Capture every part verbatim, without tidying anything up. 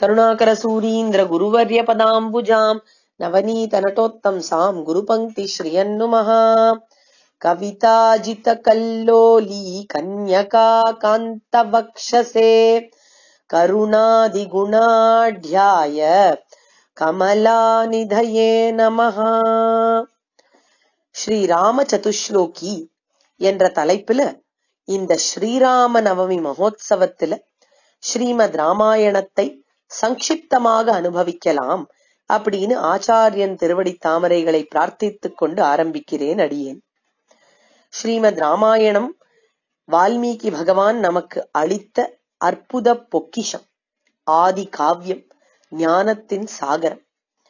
கருணாகர சூரீந்திர குருவர்ய பதாம்புஜாம் நவநீத நட்டோத்தம் சாம் குருபங்கி ஸ்ரீயன்னுமஹ. கவிதாஜித கல்லோலி கன்யகா காந்த வக்ஷசே கருணாதி குணாட்யாய கமலாநிதயே நமஹ. ஸ்ரீ ராம சதுஸ்லோகி என்ற தலைப்புல இந்த ஸ்ரீராம நவமி மகோத்சவத்துல ஸ்ரீமத் ராமாயணத்தை சங்கிப்தமாக அனுபவிக்கலாம் அப்படின்னு ஆச்சாரியன் திருவடி தாமரைகளை பிரார்த்தித்துக் கொண்டு ஆரம்பிக்கிறேன் அடியேன். ஸ்ரீமத் ராமாயணம் வால்மீகி பகவான் நமக்கு அளித்த அற்புத பொக்கிஷம், ஆதி காவியம், ஞானத்தின் சாகரம்.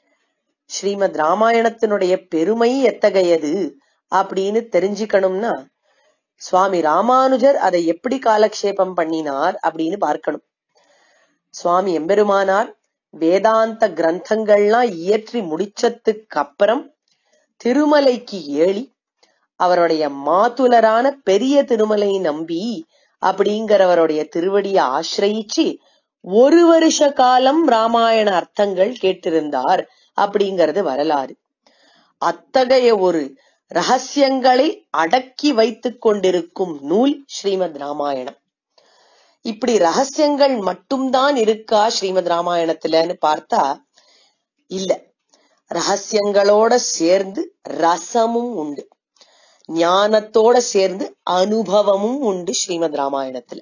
ஸ்ரீமத் ராமாயணத்தினுடைய பெருமை எத்தகையது அப்படின்னு தெரிஞ்சுக்கணும்னா சுவாமி ராமானுஜர் அதை எப்படி காலக்ஷேபம் பண்ணினார் அப்படின்னு பார்க்கணும். சுவாமி எம்பெருமானார் வேதாந்த கிரந்தங்கள்லாம் இயற்றி முடிச்சதுக்கு அப்புறம் திருமலைக்கு ஏழி அவருடைய மாதுலரான பெரிய திருமலை நம்பி அப்படிங்கிறவருடைய திருவடியை ஆசிரயிச்சு ஒரு வருஷ காலம் ராமாயண அர்த்தங்கள் கேட்டிருந்தார் அப்படிங்கிறது வரலாறு. அத்தகைய ஒரு ரகசியங்களை அடக்கி வைத்துக் கொண்டிருக்கும் நூல் ஸ்ரீமத் ராமாயணம். இப்படி ரகசியங்கள் மட்டும்தான் இருக்கா ஸ்ரீமத் ராமாயணத்துலன்னு பார்த்தா இல்ல, ரகசியங்களோட சேர்ந்து ரசமும் உண்டு, ஞானத்தோட சேர்ந்து அனுபவமும் உண்டு ஸ்ரீமத் ராமாயணத்துல.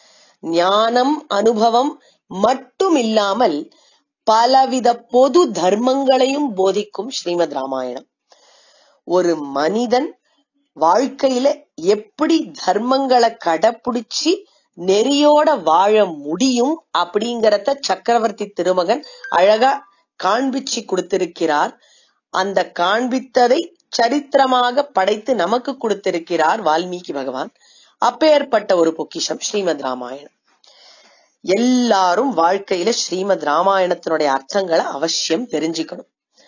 ஞானம் அனுபவம் மட்டும் இல்லாமல் பலவித பொது தர்மங்களையும் போதிக்கும் ஸ்ரீமத் ராமாயணம். ஒரு மனிதன் வாழ்க்கையில எப்படி தர்மங்களை கடைப்பிடிச்சு நெறியோட வாழ முடியும் அப்படிங்கறத சக்கரவர்த்தி திருமகன் அழகா காண்பிச்சு கொடுத்திருக்கிறார். அந்த காண்பித்ததை சரித்திரமாக படைத்து நமக்கு கொடுத்திருக்கிறார் வால்மீகி பகவான். அப்பேற்பட்ட ஒரு பொக்கிஷம் ஸ்ரீமத் ராமாயணம். எல்லாரும் வாழ்க்கையில ஸ்ரீமத் ராமாயணத்தினுடைய அர்த்தங்களை அவசியம் தெரிஞ்சுக்கணும்.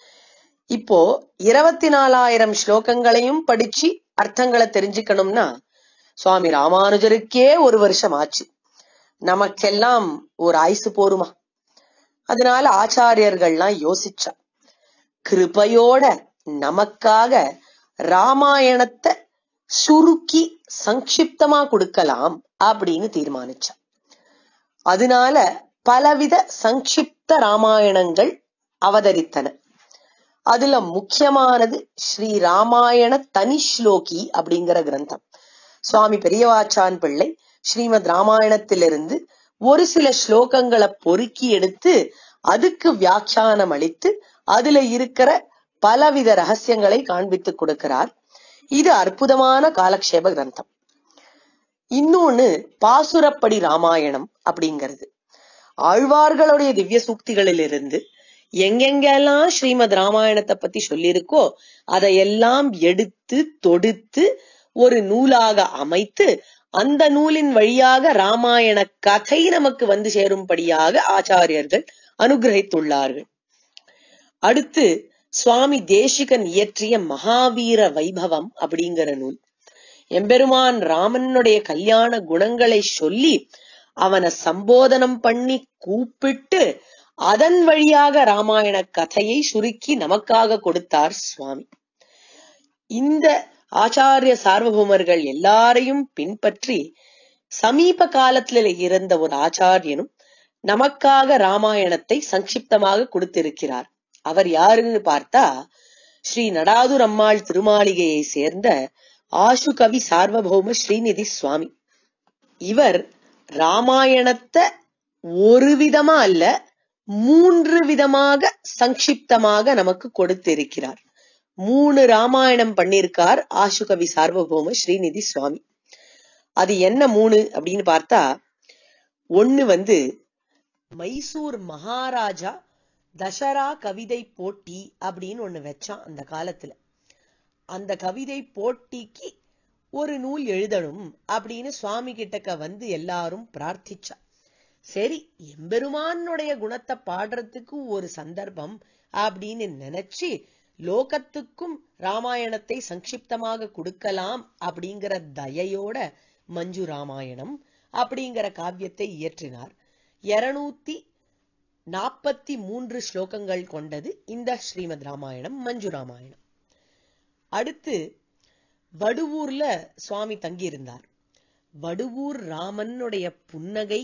இப்போ இருபத்தி நாலாயிரம் ஸ்லோகங்களையும் படிச்சு அர்த்தங்களை தெரிஞ்சுக்கணும்னா சுவாமி ராமானுஜருக்கே ஒரு வருஷம் ஆச்சு. நமக்கெல்லாம் ஒரு ஆயுசு போருமா? அதனால ஆச்சாரியர்கள்லாம் யோசிச்சா கிருபையோட நமக்காக ராமாயணத்தை சுருக்கி சங்கிப்தமா கொடுக்கலாம் அப்படின்னு தீர்மானிச்சா. அதனால பலவித சங்கிப்த ராமாயணங்கள் அவதரித்தன. அதுல முக்கியமானது ஸ்ரீ ராமாயண தனிஸ்லோகி அப்படிங்கிற கிரந்தம். சுவாமி பெரியவாச்சான் பிள்ளை ஸ்ரீமத் ராமாயணத்திலிருந்து ஒரு சில ஸ்லோகங்களை பொறுக்கி எடுத்து அதுக்கு வியாக்கியானம் அளித்து அதுல இருக்கிற பலவித ரகசியங்களை காண்பித்து கொடுக்கிறார். இது அற்புதமான காலக்ஷேப கிரந்தம். இன்னொன்னு பாசுரப்படி ராமாயணம் அப்படிங்கிறது. ஆழ்வார்களுடைய திவ்ய சூக்திகளிலிருந்து எங்கெங்கெல்லாம் ஸ்ரீமத் ராமாயணத்தை பத்தி சொல்லியிருக்கோ அதையெல்லாம் எடுத்து தொடுத்து ஒரு நூலாக அமைத்து அந்த நூலின் வழியாக ராமாயண கதை நமக்கு வந்து சேரும்படியாக ஆச்சாரியர்கள் அனுகிரகித்துள்ளார்கள். அடுத்து சுவாமி தேசிகன் இயற்றிய மகாவீர வைபவம் அப்படிங்கிற நூல். எம்பெருமான் ராமனுடைய கல்யாண குணங்களை சொல்லி அவனை சம்போதனம் பண்ணி கூப்பிட்டு அதன் வழியாக ராமாயண கதையை சுருக்கி நமக்காக கொடுத்தார் சுவாமி. இந்த ஆச்சாரிய சார்வபௌமர்கள் எல்லாரையும் பின்பற்றி சமீப காலத்துல இருந்த ஒரு ஆச்சாரியனும் நமக்காக ராமாயணத்தை சங்கிப்தமாக கொடுத்திருக்கிறார். அவர் யாருன்னு பார்த்தா ஸ்ரீ நடாதுர் அம்மாள் திருமாளிகையை சேர்ந்த ஆசு கவி சார்வபௌம ஸ்ரீநிதி சுவாமி. இவர் ராமாயணத்தை ஒரு விதமா அல்ல மூன்று விதமாக சங்கிப்தமாக நமக்கு கொடுத்திருக்கிறார். மூணு ராமாயணம் பண்ணிருக்கார் ஆசுகவி சார்வபௌம ஸ்ரீநிதி சுவாமி. அது என்ன மூணு அப்படின்னு பார்த்தா, ஒண்ணு வந்து மைசூர் மகாராஜா தசரா கவிதை போட்டி அப்படின்னு ஒண்ணு வச்சான் அந்த காலத்துல. அந்த கவிதை போட்டிக்கு ஒரு நூல் எழுதணும் அப்படின்னு சுவாமி கிட்டக்க வந்து எல்லாரும் பிரார்த்திச்சா. சரி, எம்பெருமானுடைய குணத்தை பாடுறதுக்கு ஒரு சந்தர்ப்பம் அப்படின்னு நினைச்சு லோகத்துக்கும் ராமாயணத்தை சங்கிப்தமாக கொடுக்கலாம் அப்படிங்கிற தயையோட மஞ்சு ராமாயணம் அப்படிங்கிற காவியத்தை இயற்றினார். இருநூத்தி நாற்பத்தி மூன்று ஸ்லோகங்கள் கொண்டது இந்த ஸ்ரீமத் ராமாயணம், மஞ்சு ராமாயணம். அடுத்து வடுவூர்ல சுவாமி தங்கியிருந்தார். வடுவூர் ராமனுடைய புன்னகை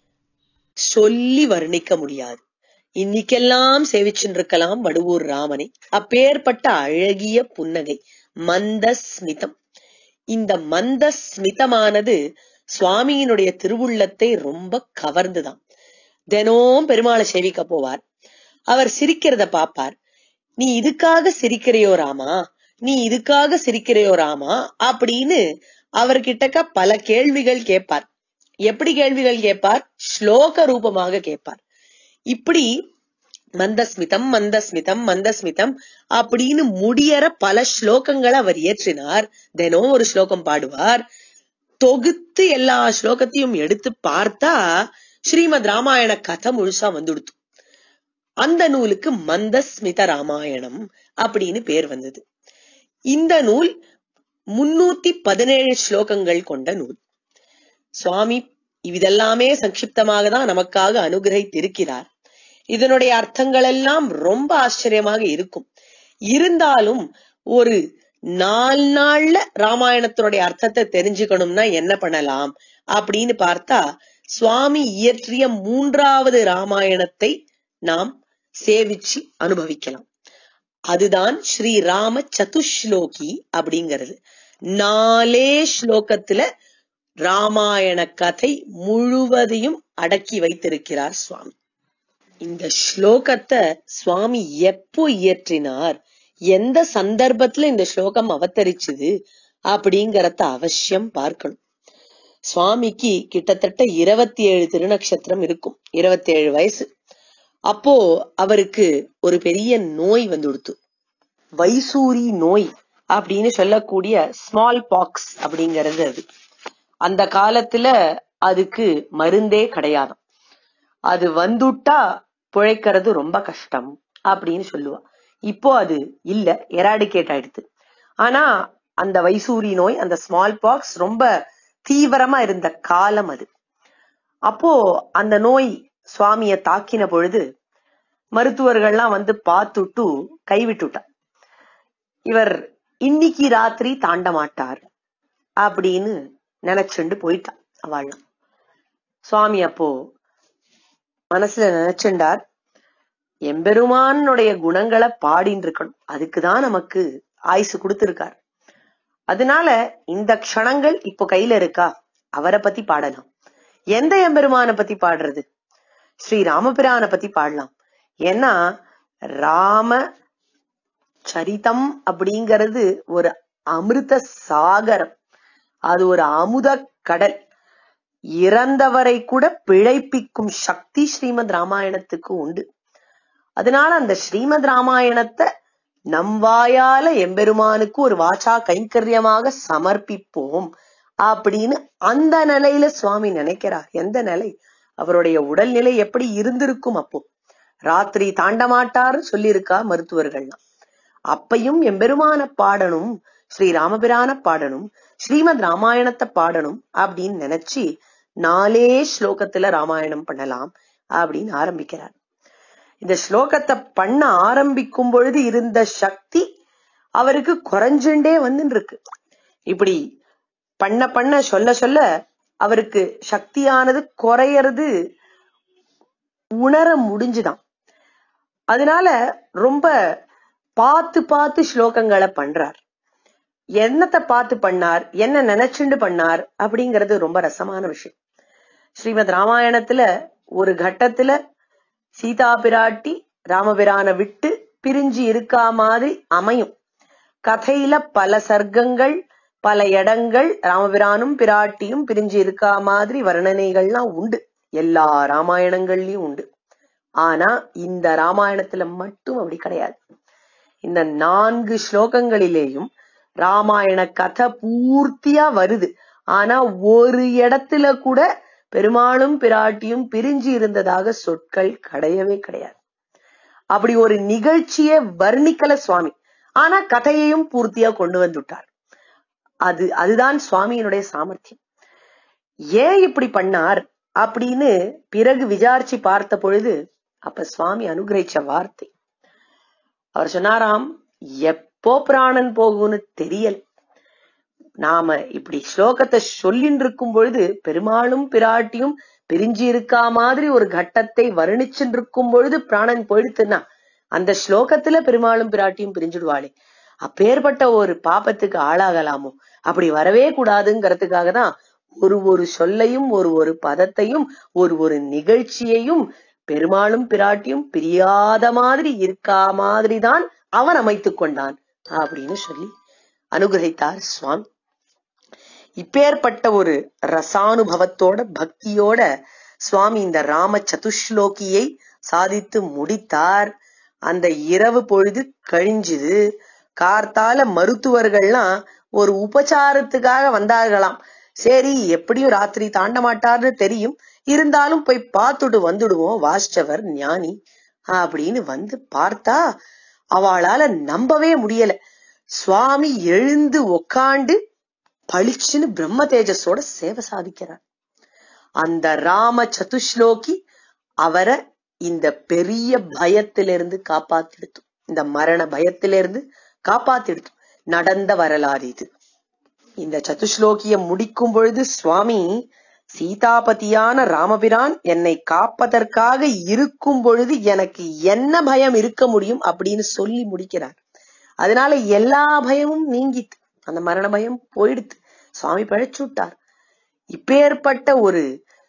சொல்லி வர்ணிக்க முடியாது. இன்னைக்கெல்லாம் சேவிச்சுருக்கலாம் வடுவூர் ராமனை. அப்பேற்பட்ட அழகிய புன்னகை, மந்தஸ்மிதம். இந்த மந்தஸ்மிதமானது சுவாமியினுடைய திருவுள்ளத்தை ரொம்ப கவர்ந்துதான். தினமும் பெருமாளை சேவிக்க போவார். அவர் சிரிக்கிறத பாப்பார். நீ இதுக்காக சிரிக்கிறையோ ராமா, நீ இதுக்காக சிரிக்கிறையோ ராமா அப்படின்னு அவர்கிட்டக்க பல கேள்விகள் கேட்பார். எப்படி கேள்விகள் கேட்பார்? ஸ்லோக ரூபமாக கேட்பார். இப்படி மந்தஸ்மிதம் மந்தஸ்மிதம் மந்தஸ்மிதம் அப்படின்னு முடியற பல ஸ்லோகங்களை அவர் இயற்றினார். தினம் ஒரு ஸ்லோகம் பாடுவார். தொகுத்து எல்லா ஸ்லோகத்தையும் எடுத்து பார்த்தா ஸ்ரீமத் ராமாயண கதை முழுசா வந்துடுத்து. அந்த நூலுக்கு மந்தஸ்மித ராமாயணம் அப்படின்னு பேர் வந்தது. இந்த நூல் முன்னூத்தி பதினேழு ஸ்லோகங்கள் கொண்ட நூல். சுவாமி இதெல்லாமே சங்கிப்தமாக தான் நமக்காக அனுகிரகித்திருக்கிறார். இதனுடைய அர்த்தங்கள் எல்லாம் ரொம்ப ஆச்சரியமாக இருக்கும். இருந்தாலும் ஒரு நாலு நாள்ல ராமாயணத்தினுடைய அர்த்தத்தை தெரிஞ்சுக்கணும்னா என்ன பண்ணலாம் அப்படின்னு பார்த்தா, சுவாமி இயற்றிய மூன்றாவது ராமாயணத்தை நாம் சேவிச்சு அனுபவிக்கலாம். அதுதான் ஸ்ரீ ராம சதுஸ்லோகி அப்படிங்கிறது. நாலே ஸ்லோகத்துல ராமாயண கதை முழுவதையும் அடக்கி வைத்திருக்கிறார் சுவாமி. இந்த ஸ்லோகத்தை சுவாமி எப்போ இயற்றினார், எந்த சந்தர்ப்பத்துல இந்த ஸ்லோகம் அவதரிச்சது அப்படிங்கறத அவசியம் பார்க்கணும். சுவாமிக்கு கிட்டத்தட்ட இருபத்தி ஏழு திருநக்ஷத்திரம் இருக்கும், இருபத்தி ஏழு வயசு. அப்போ அவருக்கு ஒரு பெரிய நோய் வந்துடுத்து. வைசூரி நோய் அப்படின்னு சொல்லக்கூடிய ஸ்மால் பாக்ஸ் அப்படிங்கிறது. அது அந்த காலத்துல அதுக்கு மருந்தே கிடையாது. அது வந்துட்டா பிழைக்கிறது ரொம்ப கஷ்டம் அப்படின்னு சொல்லுவா. இப்போ அது இல்ல, எராடிகேட் ஆயிடுது. ஆனா அந்த வைசூரி நோய், அந்த ஸ்மால் பாக்ஸ் ரொம்ப தீவிரமா இருந்த காலம் அது. அப்போ அந்த நோய் சுவாமிய தாக்கின பொழுது மருத்துவர்கள்லாம் வந்து பார்த்துட்டு கைவிட்டுட்டா. இவர் இன்னைக்கு ராத்திரி தாண்ட மாட்டார் அப்படின்னு நினைச்சுண்டு போயிட்டா அவள். சுவாமி அப்போ மனசுல நினைச்சுண்டார், எம்பெருமானுடைய குணங்களை பாடின்னு இருக்கணும், அதுக்குதான் நமக்கு ஆயுசு கொடுத்திருக்கார். அதனால இந்த க்ஷணங்கள் இப்போ கையில இருக்கா, அவரை பத்தி பாடலாம். எந்த எம்பெருமான பத்தி பாடுறது? ஸ்ரீ ராமபிரான பத்தி பாடலாம். ஏன்னா ராம சரிதம் அப்படிங்கிறது ஒரு அமிர்த சாகரம், அது ஒரு அமுத கடல். இறந்தவரை கூட பிழைப்பிக்கும் சக்தி ஸ்ரீமத் ராமாயணத்துக்கு உண்டு. அதனால அந்த ஸ்ரீமத் ராமாயணத்தை நம் வாயால எம்பெருமானுக்கு ஒரு வாச்சா கைங்கரியமாக சமர்ப்பிப்போம் அப்படின்னு அந்த நிலையில சுவாமி நினைக்கிறார். எந்த நிலை? அவருடைய உடல்நிலை எப்படி இருந்திருக்கும்? அப்போ ராத்திரி தாண்ட மாட்டார்னு சொல்லியிருக்கா மருத்துவர்கள்லாம். அப்பையும் எம்பெருமான பாடணும், ஸ்ரீ ராமபிரான பாடணும், ஸ்ரீமத் ராமாயணத்தை பாடணும் அப்படின்னு நினைச்சு நாலே ஸ்லோகத்துல ராமாயணம் பண்ணலாம் அப்படின்னு ஆரம்பிக்கிறார். இந்த ஸ்லோகத்தை பண்ண ஆரம்பிக்கும் பொழுது இருந்த சக்தி அவருக்கு குறைஞ்சுண்டே வந்துட்டு இருக்கு. இப்படி பண்ண பண்ண சொல்ல சொல்ல அவருக்கு சக்தியானது குறையறது உணர முடிஞ்சுதான். அதனால ரொம்ப பார்த்து பார்த்து ஸ்லோகங்களை பண்றார். என்னத்தை பார்த்து பண்ணார், என்ன நினைச்சுண்டு பண்ணார் அப்படிங்கிறது ரொம்ப ரசமான விஷயம். ஸ்ரீமத் ராமாயணத்துல ஒரு கட்டத்துல சீதா பிராட்டி ராமபிரான விட்டு பிரிஞ்சு இருக்கா மாதிரி அமையும். கதையில பல சர்க்கங்கள், பல இடங்கள் ராமபிரானும் பிராட்டியும் பிரிஞ்சு இருக்கா மாதிரி வர்ணனைகள்லாம் உண்டு, எல்லா ராமாயணங்கள்லயும் உண்டு. ஆனா இந்த ராமாயணத்துல மட்டும் அப்படி கிடையாது. இந்த நான்கு ஸ்லோகங்களிலேயும் ராமாயண கதை பூர்த்தியா வருது. ஆனா ஒரு இடத்துல கூட பெருமாளும் பிராட்டியும் பிரிஞ்சு இருந்ததாக சொற்கள் கிடையவே கிடையாது. அப்படி ஒரு நிகழ்ச்சியை வர்ணிக்கல சுவாமி. ஆனா கதையையும் பூர்த்தியா கொண்டு வந்துட்டார். அது அதுதான் சுவாமியினுடைய சாமர்த்தியம். ஏன் இப்படி பண்ணார் அப்படின்னு பிறகு விசாரிச்சு பார்த்த பொழுது அப்ப சுவாமி அனுகிரகிச்ச வார்த்தை. அவர் சொன்னாராம், எப்போ பிராணன் போகும்னு தெரியல. நாம இப்படி ஸ்லோகத்தை சொல்லின்னு இருக்கும் பொழுது பெருமாளும் பிராட்டியும் பிரிஞ்சு இருக்கா மாதிரி ஒரு கட்டத்தை வர்ணிச்சுட்டு இருக்கும் பொழுது பிராணன் போயிடுத்துன்னா அந்த ஸ்லோகத்துல பெருமாளும் பிராட்டியும் பிரிஞ்சுடுவாளே, அப்பேற்பட்ட ஒரு பாபத்துக்கு ஆளாகலாமோ? அப்படி வரவே கூடாதுங்கிறதுக்காக தான் ஒரு ஒரு சொல்லையும் ஒரு ஒரு பதத்தையும் ஒரு ஒரு நிகழ்ச்சியையும் பெருமாளும் பிராட்டியும் பிரியாத மாதிரி இருக்கா மாதிரிதான் அவன் அமைத்து கொண்டான் அப்படின்னு சொல்லி அனுகிரகித்தார் சுவாமி. இப்பேற்பட்ட ஒரு ரசானுபவத்தோட பக்தியோட சுவாமி இந்த ராம சதுஸ்லோகியை சாதித்து முடித்தார். அந்த இரவு பொழுது கழிஞ்சுது. கார்த்தால மருத்துவர்கள்லாம் ஒரு உபச்சாரத்துக்காக வந்தார்களாம். சரி, எப்படியும் ராத்திரி தாண்ட மாட்டார்னு தெரியும், இருந்தாலும் போய் பார்த்துட்டு வந்துடுவோம், வாஸ்டவர் ஞானி அப்படின்னு வந்து பார்த்தா அவளால நம்பவே முடியல. சுவாமி எழுந்து உக்காண்டு பளிச்சுன்னு பிரம்ம தேஜஸோட சேவை சாதிக்கிறார். அந்த ராம சதுஸ்லோகி அவரை இந்த பெரிய பயத்திலிருந்து காப்பாத்திடுத்து, இந்த மரண பயத்திலிருந்து காப்பாத்திடுத்து. நடந்த வரலாறு இது. இந்த சதுஸ்லோகிய முடிக்கும் பொழுது சுவாமி சீதாபதியான ராமபிரான் என்னை காப்பதற்காக இருக்கும் பொழுது எனக்கு என்ன பயம் இருக்க முடியும் அப்படின்னு சொல்லி முடிக்கிறார். அதனால எல்லா பயமும் நீங்கிட்டு அந்த மரண பயம் போயிடுத்து. சுவாமி பழைச்சு விட்டார். இப்பேற்பட்ட ஒரு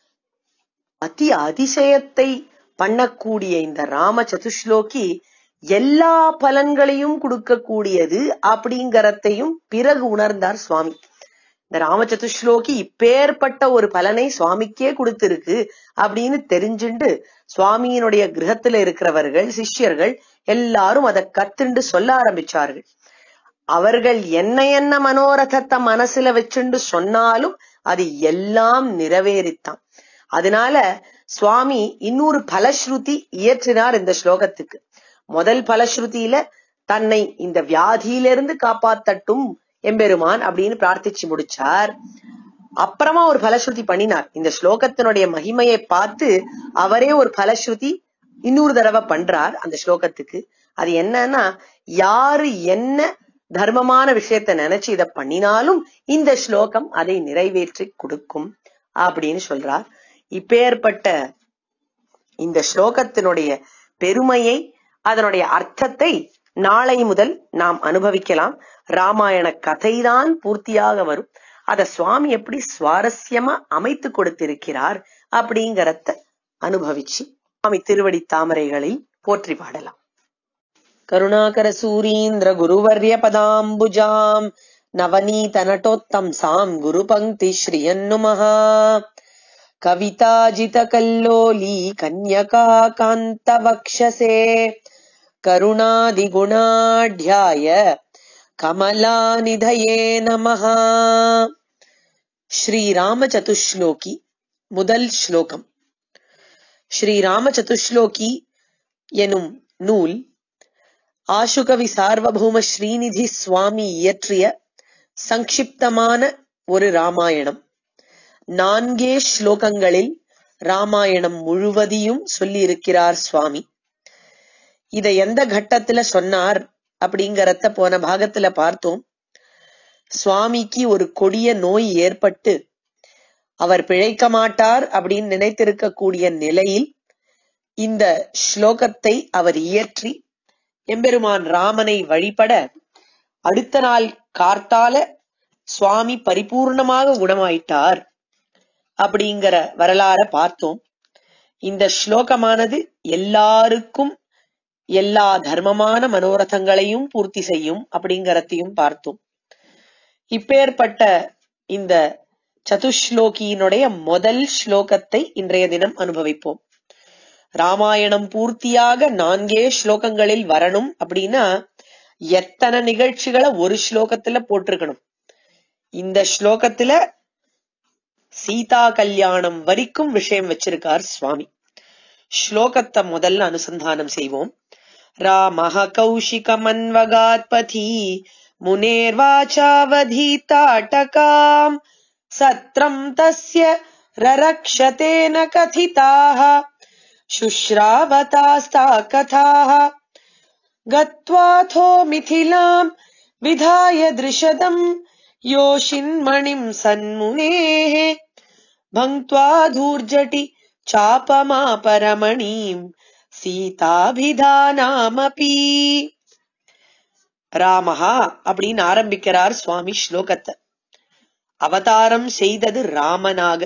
அதி அதிசயத்தை பண்ணக்கூடிய இந்த ராம சதுஸ்லோகி எல்லா பலன்களையும் கொடுக்கக்கூடியது அப்படிங்கறதையும் பிறகு உணர்ந்தார் சுவாமி. இந்த ராம சதுஸ்லோகி இப்பேற்பட்ட ஒரு பலனை சுவாமிக்கே கொடுத்திருக்கு அப்படின்னு தெரிஞ்சுண்டு சுவாமியினுடைய கிரகத்துல இருக்கிறவர்கள் சிஷ்யர்கள் எல்லாரும் அதை கத்துண்டு சொல்ல ஆரம்பிச்சார்கள். அவர்கள் என்ன என்ன மனோரதத்தை மனசுல வச்சுண்டு சொன்னாலும் அது எல்லாம் நிறைவேறித்தான். அதனால சுவாமி இன்னொரு பலஸ்ருதி இயற்றினார் இந்த ஸ்லோகத்துக்கு. முதல் பலஸ்ருதியில தன்னை இந்த வியாதியிலிருந்து காப்பாத்தட்டும் எம்பெருமான் அப்படின்னு பிரார்த்திச்சு முடிச்சார். அப்புறமா ஒரு பலஸ்ருதி பண்ணினார். இந்த ஸ்லோகத்தினுடைய மகிமையை பார்த்து அவரே ஒரு பலஸ்ருதி இன்னொரு தடவை பண்றார் அந்த ஸ்லோகத்துக்கு. அது என்னன்னா, யாரு என்ன தர்மமான விஷயத்த நினைச்சு இத பண்ணினாலும் இந்த ஸ்லோகம் அதை நிறைவேற்றி கொடுக்கும் அப்படின்னு சொல்றார். இப்பேற்பட்ட இந்த ஸ்லோகத்தினுடைய பெருமையை, அதனுடைய அர்த்தத்தை நாளை முதல் நாம் அனுபவிக்கலாம். ராமாயண கதைதான் பூர்த்தியாக வரும். அத சுவாமி எப்படி சுவாரஸ்யமா அமைத்து கொடுத்திருக்கிறார் அப்படிங்கறத அனுபவிச்சு சுவாமி திருவடி தாமரைகளில் போற்றி பாடலாம். கருணாகர சூரீந்திர குருவர்ய பதாம்புஜாம் நவநீத நட்டோத்தம்சாம் குரு பங்கி ஸ்ரீயன்னுமஹா கவிதாஜித கல்லோலி கன்யகா காந்த வக்ஷசே கருணாதி குணாட்யாய கமலாநிதயே நமஹா. ஸ்ரீ ராம சதுஸ்லோகி முதல் ஸ்லோகம். ஸ்ரீ ராம சதுஸ்லோகி எனும் நூல் ஆசுகவி சார்வபௌம ஸ்ரீநிதி சுவாமி இயற்றிய சங்கிப்தமான ஒரு ராமாயணம். நான்கே ஸ்லோகங்களில் ராமாயணம் முழுவதையும் சொல்லி இருக்கிறார் சுவாமி. இதை எந்த கட்டத்துல சொன்னார் அப்படிங்கறத போன பாகத்துல பார்த்தோம். சுவாமிக்கு ஒரு கொடிய நோய் ஏற்பட்டு அவர் பிழைக்க மாட்டார் அப்படின்னு நினைத்திருக்கக்கூடிய நிலையில் இந்த ஸ்லோகத்தை அவர் இயற்றி எம்பெருமான் ராமனை வழிபட அடுத்த நாள் கார்த்தால சுவாமி பரிபூர்ணமாக குணமாயிட்டார் அப்படிங்கிற வரலாற பார்த்தோம். இந்த ஸ்லோகமானது எல்லாருக்கும் எல்லா தர்மமான மனோரதங்களையும் பூர்த்தி செய்யும் அப்படிங்கறதையும் பார்த்தோம். இப்பேற்பட்ட இந்த சதுஸ்லோகியினுடைய முதல் ஸ்லோகத்தை இன்றைய தினம் அனுபவிப்போம். ராமாயணம் பூர்த்தியாக நான்கே ஸ்லோகங்களில் வரணும் அப்படின்னா எத்தனை நிகழ்ச்சிகளை ஒரு ஸ்லோகத்துல போட்டிருக்கணும். இந்த ஸ்லோகத்துல சீதா கல்யாணம் வரைக்கும் விஷயம் வச்சிருக்கார் சுவாமி. ஸ்லோகத்தை முதல்ல அனுசந்தானம் செய்வோம். ராமஹ கௌஷிகமன்வகாத்பதி முனேர்வாச்சாவதீதாட்டகாம் சத்ரம் தஸ்ய ரரக்ஷதேன கதிதாஹ शुश्रावतास्ता कथाः गत्वाथो मिथिलाम् विधाय दृशदम् योषिन्मणिम् सन्मुनेः भङ्क्त्वा धूर्जटि चापमापरमणीम् சீதாபிதானாமபி. ராமஹா அப்படின்னு ஆரம்பிக்கிறார் சுவாமி ஸ்லோகத்தை. அவதாரம் செய்தது ராமனாக,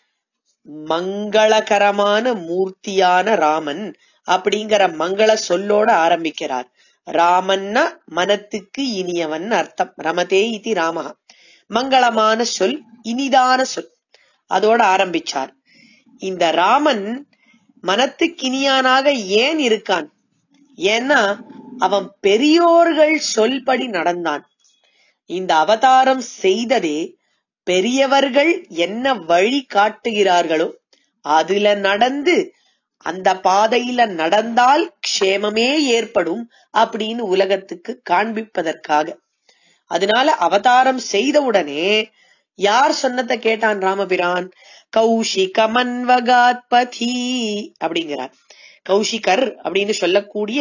மங்களகரமான மூர்த்தியான ராமன் அப்படிங்கிற மங்கள சொல்லோட ஆரம்பிக்கிறார். ராமன்னா மனத்துக்கு இனியவன் அர்த்தம். ரமதே இதி ராமஹா, மங்களமான சொல், இனிதான சொல், அதோட ஆரம்பிச்சார். இந்த ராமன் மனத்துக்கினியானாக ஏன் இருக்கான்? ஏன்னா அவன் பெரியோர்கள் சொல்படி நடந்தான். இந்த அவதாரம் செய்ததே பெரியவர்கள் என்ன வழி காட்டுகிறார்களோ அதுல நடந்து, அந்த பாதையில நடந்தால் க்ஷேமமே ஏற்படும் அப்படின்னு உலகத்துக்கு காண்பிப்பதற்காக. அதனால அவதாரம் செய்தவுடனே யார் சொன்னதை கேட்டான் ராமபிரான்? கௌஷிகமன்வகாத் பதி அப்படிங்கிறார். கௌஷிகர் அப்படின்னு சொல்லக்கூடிய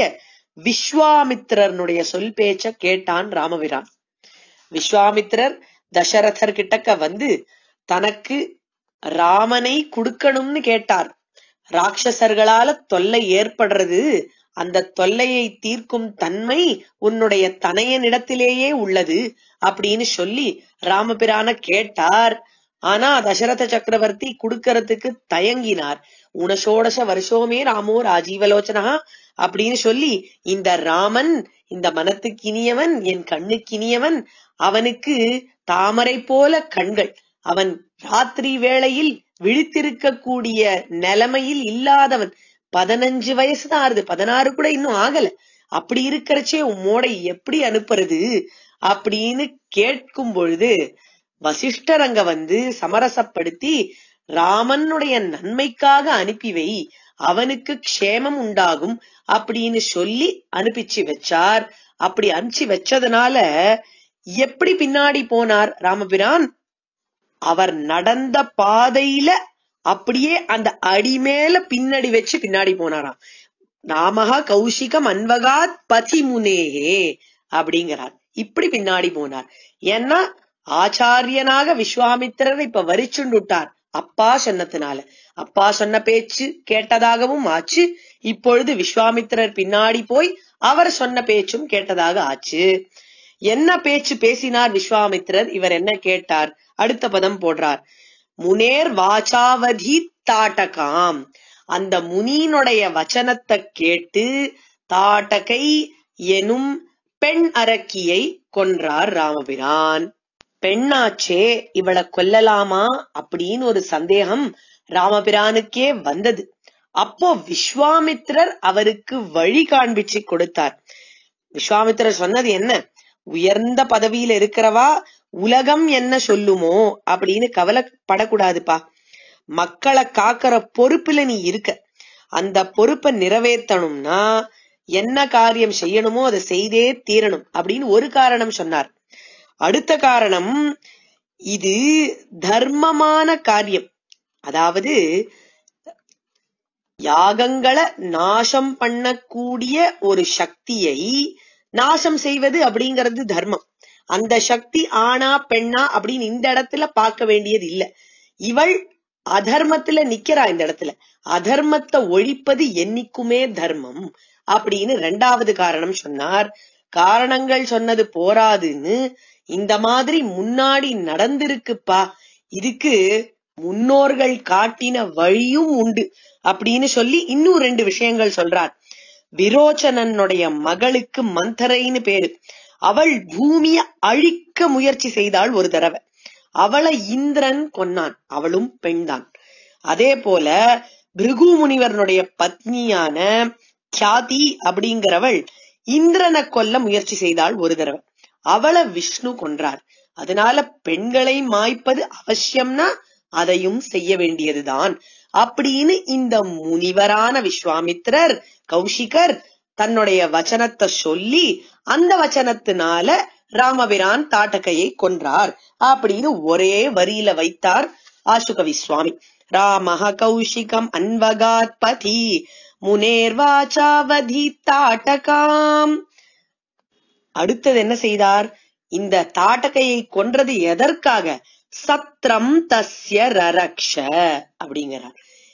விஸ்வாமித்திரனுடைய சொல் பேச்ச கேட்டான் ராமபிரான். விஸ்வாமித்திரர் தசரதர் கிட்டக்க வந்து தனக்கு ராமனை கொடுக்கணும்னு கேட்டார். ராட்சசர்களால தொல்லை ஏற்படுறது, அந்த தொல்லையை தீர்க்கும் தன்மை உன்னுடைய தனையனிடத்திலேயே உள்ளது அப்படின்னு சொல்லி ராமபிரான கேட்டார். ஆனா தசரத சக்கரவர்த்தி குடுக்கறதுக்கு தயங்கினார். உனசோடச வருஷோமே ராமோ ராஜீவலோச்சனா அப்படின்னு சொல்லி, இந்த ராமன் இந்த மனத்துக்கினியவன், என் கண்ணுக்கினியவன், அவனுக்கு தாமரை போல கண்கள், அவன் ராத்திரி வேளையில் விழித்திருக்க கூடிய நிலைமையில் இல்லாதவன், பதினஞ்சு வயசுதான் ஆறுது, பதினாறு கூட இன்னும் ஆகல, அப்படி இருக்கிறச்சே உம்மோட எப்படி அனுப்புறது அப்படின்னு கேட்கும் பொழுது வசிஷ்டர் அங்க வந்து சமரசப்படுத்தி, ராமனுடைய நன்மைக்காக அனுப்பி வை, அவனுக்கு க்ஷேமம் உண்டாகும் அப்படின்னு சொல்லி அனுப்பிச்சு வச்சார். அப்படி அனுப்பிச்சு வச்சதுனால எப்படி பின்னாடி போனார் ராமபிரான்? அவர் நடந்த பாதையில அப்படியே அந்த அடி மேல பின்னாடி வச்சு பின்னாடி போனாராம். நாமஹா கௌஷிகம் அன்வகாத் பதிமுனேஹே அப்படிங்கிறார். இப்படி பின்னாடி போனார். ஏன்னா ஆச்சாரியனாக விஸ்வாமித்திரர் இப்ப வரிச்சுண்டு விட்டார் அப்பா சொன்னதுனால. அப்பா சொன்ன பேச்சு கேட்டதாகவும் ஆச்சு. இப்பொழுது விஸ்வாமித்திரர் பின்னாடி போய் அவர் சொன்ன பேச்சும் கேட்டதாக ஆச்சு. என்ன பேச்சு பேசினார் விஸ்வாமித்திரர்? இவர் என்ன கேட்டார்? அடுத்த பதம் போடுறார். முனேர் வாச்சாவதி தாட்டகாம், அந்த முனியினுடைய வச்சனத்தை கேட்டு தாட்டகை எனும் பெண் அரக்கியை கொன்றார் ராமபிரான். பெண்ணாச்சே, இவளை கொல்லலாமா அப்படின்னு ஒரு சந்தேகம் ராமபிரானுக்கே வந்தது. அப்போ விஸ்வாமித்திரர் அவருக்கு வழி காண்பிச்சு கொடுத்தார். விஸ்வாமித்திரர் சொன்னது என்ன? உயர்ந்த பதவியில இருக்கிறவா உலகம் என்ன சொல்லுமோ அப்படின்னு கவலைப்படக்கூடாதுப்பா. மக்களை காக்கிற பொறுப்புல நீ இருக்க. அந்த பொறுப்பை நிறைவேற்றணும்னா என்ன காரியம் செய்யணுமோ அதை செய்தே தீரணும் அப்படின்னு ஒரு காரணம் சொன்னார். அடுத்த காரணம், இது தர்மமான காரியம். அதாவது யாகங்களை நாசம் பண்ணக்கூடிய ஒரு சக்தியை நாசம் செய்வது அப்படிங்கிறது தர்மம். அந்த சக்தி ஆணா பெண்ணா அப்படின்னு இந்த இடத்துல பார்க்க வேண்டியது இல்ல. இவள் அதர்மத்துல நிக்கிறா. இந்த இடத்துல அதர்மத்தை ஒழிப்பது என்னைக்குமே தர்மம் அப்படின்னு ரெண்டாவது காரணம் சொன்னார். காரணங்கள் சொன்னது போராதுன்னு இந்த மாதிரி முன்னாடி நடந்திருக்குப்பா, இதுக்கு முன்னோர்கள் காட்டின வழியும் உண்டு அப்படின்னு சொல்லி இன்னும் ரெண்டு விஷயங்கள் சொல்றார். விரோச்சனனுடைய மகளுக்கு மந்தரைன்னு பேரு. அவள் பூமிய அழிக்க முயற்சி செய்தாள் ஒரு தடவை. அவளை இந்திரன் கொன்னான். அவளும் பெண்தான். அதே போல பிருகு முனிவரனுடைய பத்னியான கியாதி அப்படிங்கிறவள் இந்திரனை கொல்ல முயற்சி செய்தாள் ஒரு தடவை. அவளை விஷ்ணு கொன்றார். அதனால பெண்களை மாய்ப்பது அவசியம்னா அதையும் செய்ய வேண்டியதுதான் அப்படின்னு இந்த முனிவரான விஸ்வாமித்திரர் கௌஷிகர் தன்னுடைய வச்சனத்தை சொல்லி அந்த வச்சனத்தினால ராமபிரான் தாட்டகையை கொன்றார் அப்படின்னு ஒரே வரியில வைத்தார் ஆசுகவி சுவாமி. ராமஹ கௌஷிகம் அன்வகாத் பதி முனேர்வாச்சாவதி தாட்டகாம். அடுத்தது என்ன செய்தார்? இந்த தாட்டகையை கொன்றது எதற்காக? சத்ரம் தஸ்ய ரரக்ஷ அப்படிங்கிறார்.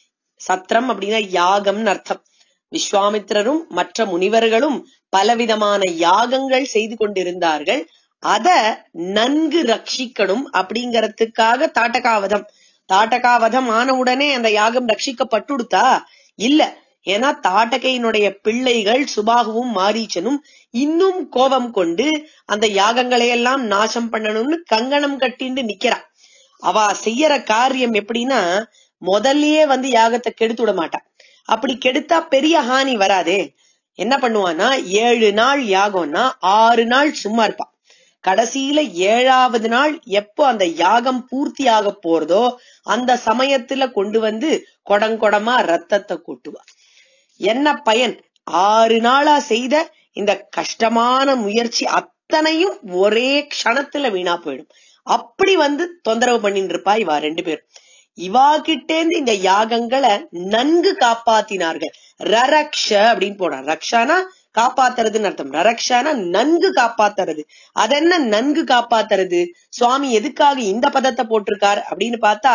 சத்ரம் அப்படின்னா யாகம்னு அர்த்தம். விஸ்வாமித்திரரும் மற்ற முனிவர்களும் பலவிதமான யாகங்கள் செய்து கொண்டிருந்தார்கள். அத நன்கு ரட்சிக்கணும் அப்படிங்கறதுக்காக தாட்டகாவதம். தாட்டகாவதம் ஆன உடனே அந்த யாகம் ரட்சிக்கப்பட்டுடுத்தா? இல்ல. ஏன்னா தாட்டகையினுடைய பிள்ளைகள் சுபாகுவும் மாரீச்சனும் இன்னும் கோபம் கொண்டு அந்த யாகங்களை எல்லாம் நாசம் பண்ணணும்னு கங்கணம் கட்டிண்டு நிக்கிறா. அவ செய்யற காரியம் எப்படின்னா, முதல்லயே வந்து யாகத்தை கெடுத்து விட மாட்டா. அப்படி கெடுத்தா பெரிய ஹானி வராதே. என்ன பண்ணுவான்னா, ஏழு நாள் யாகம்னா ஆறு நாள் சும்மா இருப்பா. கடைசியில ஏழாவது நாள் எப்போ அந்த யாகம் பூர்த்தி ஆக போறதோ அந்த சமயத்துல கொண்டு வந்து கொடங்கொடமா ரத்தத்தை கொட்டுவா. என்ன பயன்? ஆறு நாளா செய்த இந்த கஷ்டமான முயற்சி அத்தனையும் ஒரே க்ஷணத்துல வீணா போயிடும். அப்படி வந்து தொந்தரவு பண்ணிட்டு இருப்பா இவா ரெண்டு பேரும். இவா கிட்டேந்து இந்த யாகங்களை நன்கு காப்பாத்தினார்கள். ரரக்ஷ அப்படின்னு போனா, ரக்ஷானா காப்பாத்துறதுன்னு அர்த்தம். ரரக்ஷானா நன்கு காப்பாத்துறது. அதென்ன நன்கு காப்பாத்துறது? சுவாமி எதுக்காக இந்த பதத்தை போட்டிருக்கார் அப்படின்னு பார்த்தா,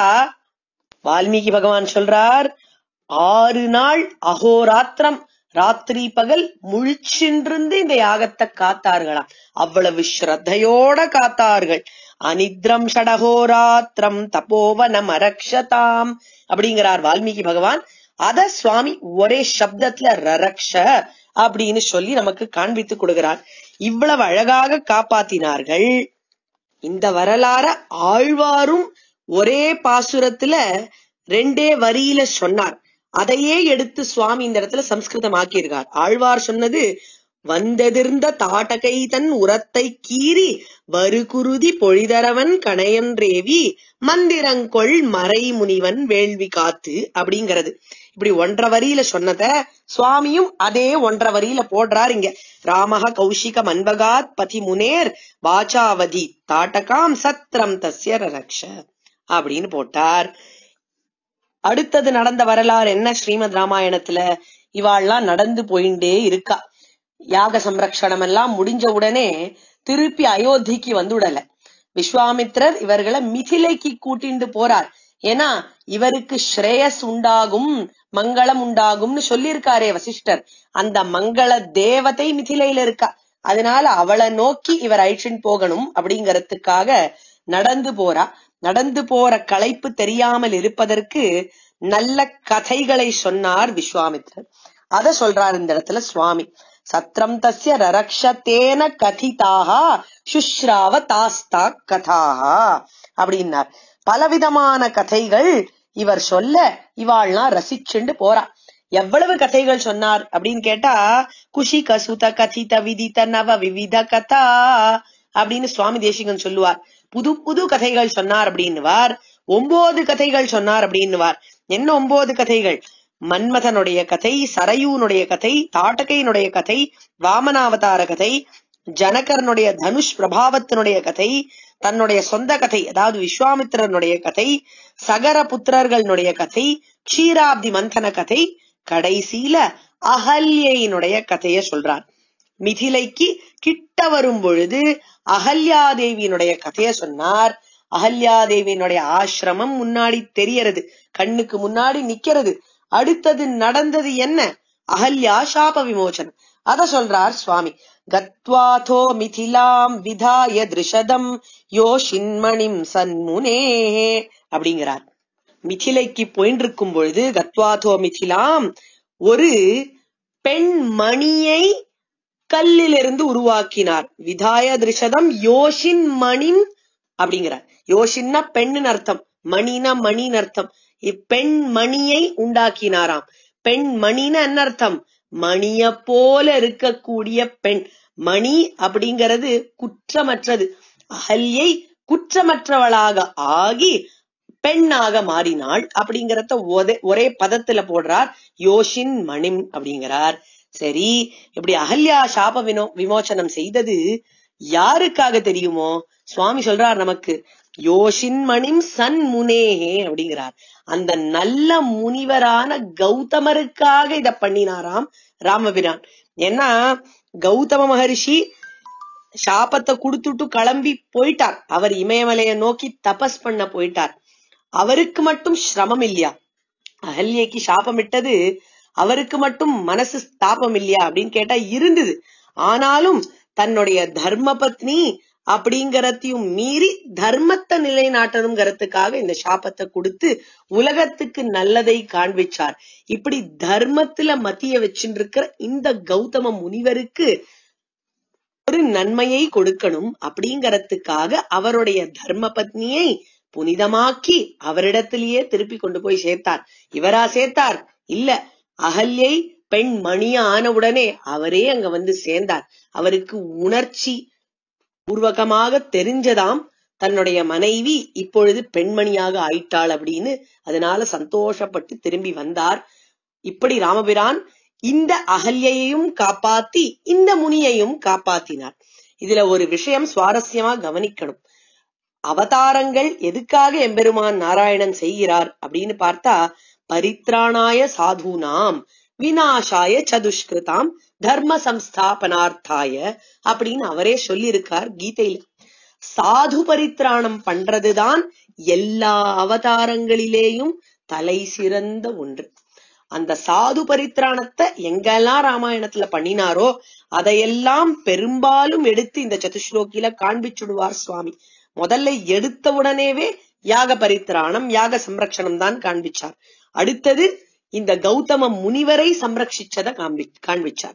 வால்மீகி பகவான் சொல்றார், ஆறு நாள் அகோராத்திரம் ராத்திரி பகல் முழிச்சின்றிருந்து இந்த யாகத்தை காத்தார்களாம். அவ்வளவு ஸ்ரத்தையோட காத்தார்கள். அனித்ரம் ஷடகோராத்திரம் தபோவனம் அரக்ஷதாம் அப்படிங்கிறார் வால்மீகி பகவான். அத சுவாமி ஒரே சப்தத்துல ரரக்ஷ அப்படின்னு சொல்லி நமக்கு காண்பித்து கொடுக்கிறார். இவ்வளவு அழகாக காப்பாத்தினார்கள். இந்த வரலாற ஆழ்வாரும் ஒரே பாசுரத்துல ரெண்டே வரியில சொன்னார். அதையே எடுத்து சுவாமி இந்த இடத்துல சம்ஸ்கிருதம் ஆக்கியிருக்கார். ஆழ்வார் சொன்னது, வந்தெதிர்ந்த தாட்டகை தன் உரத்தை கீறி வருகுருதி பொழிதரவன் கணையன்றேவி மந்திரங்கொள் மறை முனிவன் வேள்வி காத்து அப்படிங்கிறது. இப்படி ஒன்றரை வரியில சொன்னத சுவாமியும் அதே ஒன்றரை வரியில போடுறார் இங்க. ராமஹ கௌஷிகம் அன்பகாத் பதி முனேர் வாச்சாவதி தாட்டகாம் சத்ரம் தஸ்ய ரரக்ஷ அப்படின்னு போட்டார். அடுத்தது நடந்த வரலாறு என்ன? ஸ்ரீமத் ராமாயணத்துல இவாள்லாம் நடந்து போயிண்டே இருக்கா. யாக சம்ரக்ஷணம் எல்லாம் முடிஞ்ச உடனே திருப்பி அயோத்திக்கு வந்துடல. விஸ்வாமித்திரர் இவர்களை மிதிலைக்கு கூட்டிண்டு போறார். ஏன்னா இவருக்கு ஸ்ரேயஸ் உண்டாகும், மங்களம் உண்டாகும்னு சொல்லியிருக்காரே வசிஷ்டர். அந்த மங்கள தேவதை மிதிலையில இருக்கா. அதனால அவளை நோக்கி இவர் அழிச்சின் போகணும் அப்படிங்கறதுக்காக நடந்து போறா. நடந்து போற களைப்பு தெரியாமல் இருப்பதற்கு நல்ல கதைகளை சொன்னார் விஸ்வாமித்திரர். அத சொல்றார் இந்த இடத்துல சுவாமி. சத்ரம் தஸ்ய ரரக்ஷதேன கதிதாஹா சுஷ்ராவ தாஸ்தா கதாஹா அப்படின்னார். பலவிதமான கதைகள் இவர் சொல்ல இவாள்லாம் ரசிச்சுண்டு போறா. எவ்வளவு கதைகள் சொன்னார் அப்படின்னு கேட்டா, குஷி கசுத கதித விதித நவ விவித கதா அப்படின்னு சுவாமி தேசிகன் சொல்லுவார். புது புது கதைகள் சொன்னார் அப்படின்னுவார். ஒன்பது கதைகள் சொன்னார் அப்படின்னுவார். என்ன ஒன்பது கதைகள்? மன்மதனுடைய கதை, சரையூனுடைய கதை, தாட்டகையினுடைய கதை, வாமனாவதார கதை, ஜனகரனுடைய தனுஷ் பிரபாவத்தினுடைய கதை, தன்னுடைய சொந்த கதை அதாவது விஸ்வாமித்திரனுடைய கதை, சகர புத்திரர்களுடைய கதை, க்ஷீராப்தி மந்தன கதை, கடைசியில அகல்யினுடைய கதைய சொல்றார். மிதிலைக்கு கிட்ட வரும் பொழுது அகல்யாதேவியினுடைய கதைய சொன்னார். அகல்யாதேவியினுடைய ஆசிரமம் முன்னாடி தெரியறது, கண்ணுக்கு முன்னாடி நிக்கிறது. அடுத்தது நடந்தது என்ன? அகல்யா சாப விமோசனம். அத சொல்றார் சுவாமி. கத்வாதோ மிதிலாம் விதாய திருஷதம் யோஷின்மணிம் சன்முனே அப்படிங்கிறார். மிதிலைக்கு போயிட்டு இருக்கும் பொழுது கத்வாதோ மிதிலாம் ஒரு பெண் மணியை கல்லிலிருந்து உருவாக்கினார். விதாய திருஷதம் யோஷின் மணின் அப்படிங்கிறார். யோஷின்னா பெண்ணுன்னு அர்த்தம், மணினா மணின்னு அர்த்தம். இப்பெண் மணியை உண்டாக்கினாராம். பெண் மணின்னு என்ன அர்த்தம்? மணிய போல இருக்கக்கூடிய பெண். மணி அப்படிங்கிறது குற்றமற்றது. அகல்யை குற்றமற்றவளாக ஆகி பெண்ணாக மாறினாள் அப்படிங்கறத ஒரே பதத்துல போடுறார். யோஷின் மணிம் அப்படிங்கிறார். சரி, இப்படி அகல்யா சாப வினோ விமோசனம் செய்தது யாருக்காக தெரியுமோ? சுவாமி சொல்றார் நமக்கு, யோஷின்மணிம் சன் முனேஹே அப்படிங்கிறார். அந்த நல்ல முனிவரான கௌதமருக்காக இத பண்ணினாராம் ராமபிரான். ஏன்னா கௌதம மகரிஷி சாபத்தை கொடுத்துட்டு கிளம்பி போயிட்டார். அவர் இமயமலையை நோக்கி தபஸ் பண்ண போயிட்டார். அவருக்கு மட்டும் சிரமம் இல்லையா? அகல்யைக்கு சாபமிட்டது அவருக்கு மட்டும் மனசு தாபம் இல்லையா அப்படின்னு கேட்டா இருந்தது. ஆனாலும் தன்னுடைய தர்ம பத்னி அப்படிங்கறதையும் மீறி தர்மத்தை நிலைநாட்டணுங்கிறதுக்காக இந்த சாபத்தை கொடுத்து உலகத்துக்கு நல்லதை காண்பிச்சார். இப்படி தர்மத்துல மத்திய வச்சுட்டு இருக்கிற இந்த கௌதம முனிவருக்கு ஒரு நன்மையை கொடுக்கணும் அப்படிங்கறதுக்காக அவருடைய தர்ம பத்னியை புனிதமாக்கி அவரிடத்திலேயே திருப்பி கொண்டு போய் சேர்த்தார். இவரா சேர்த்தார்? இல்ல, அகல்யை பெண் மணிய ஆன உடனே அவரே அங்க வந்து சேர்ந்தார். அவருக்கு உணர்ச்சி பூர்வகமாக தெரிஞ்சதாம் தன்னுடைய மனைவி இப்பொழுது பெண்மணியாக ஆயிட்டாள் அப்படின்னு. அதனால சந்தோஷப்பட்டு திரும்பி வந்தார். இப்படி ராமபிரான் இந்த அகல்யையும் காப்பாத்தி இந்த முனியையும் காப்பாத்தினார். இதுல ஒரு விஷயம் சுவாரஸ்யமா கவனிக்கணும். அவதாரங்கள் எதுக்காக எம்பெருமான் நாராயணன் செய்கிறார் அப்படின்னு பார்த்தா, பரித்ராணாய சாதுனாம் விநாசாய சதுஷ்கிருதாம் தர்ம சம்ஸ்தாபனார்த்தாய அப்படின்னு அவரே சொல்லி இருக்கார் கீதையில. சாது பரித்ராணம் பண்றதுதான் எல்லா அவதாரங்களிலேயும் தலை சிறந்த ஒன்று. அந்த சாது பரித்ராணத்தை எங்கெல்லாம் ராமாயணத்துல பண்ணினாரோ அதையெல்லாம் பெரும்பாலும் எடுத்து இந்த சதுஸ்லோகியில காண்பிச்சுடுவார் சுவாமி. முதல்ல எடுத்த உடனேவே யாக பரித்ராணம் யாக சம்ரக்ஷணம் தான் காண்பிச்சார். அடுத்தது இந்த கௌதம முனிவரை சம்ரட்சிச்சதை காண்பி காண்பிச்சார்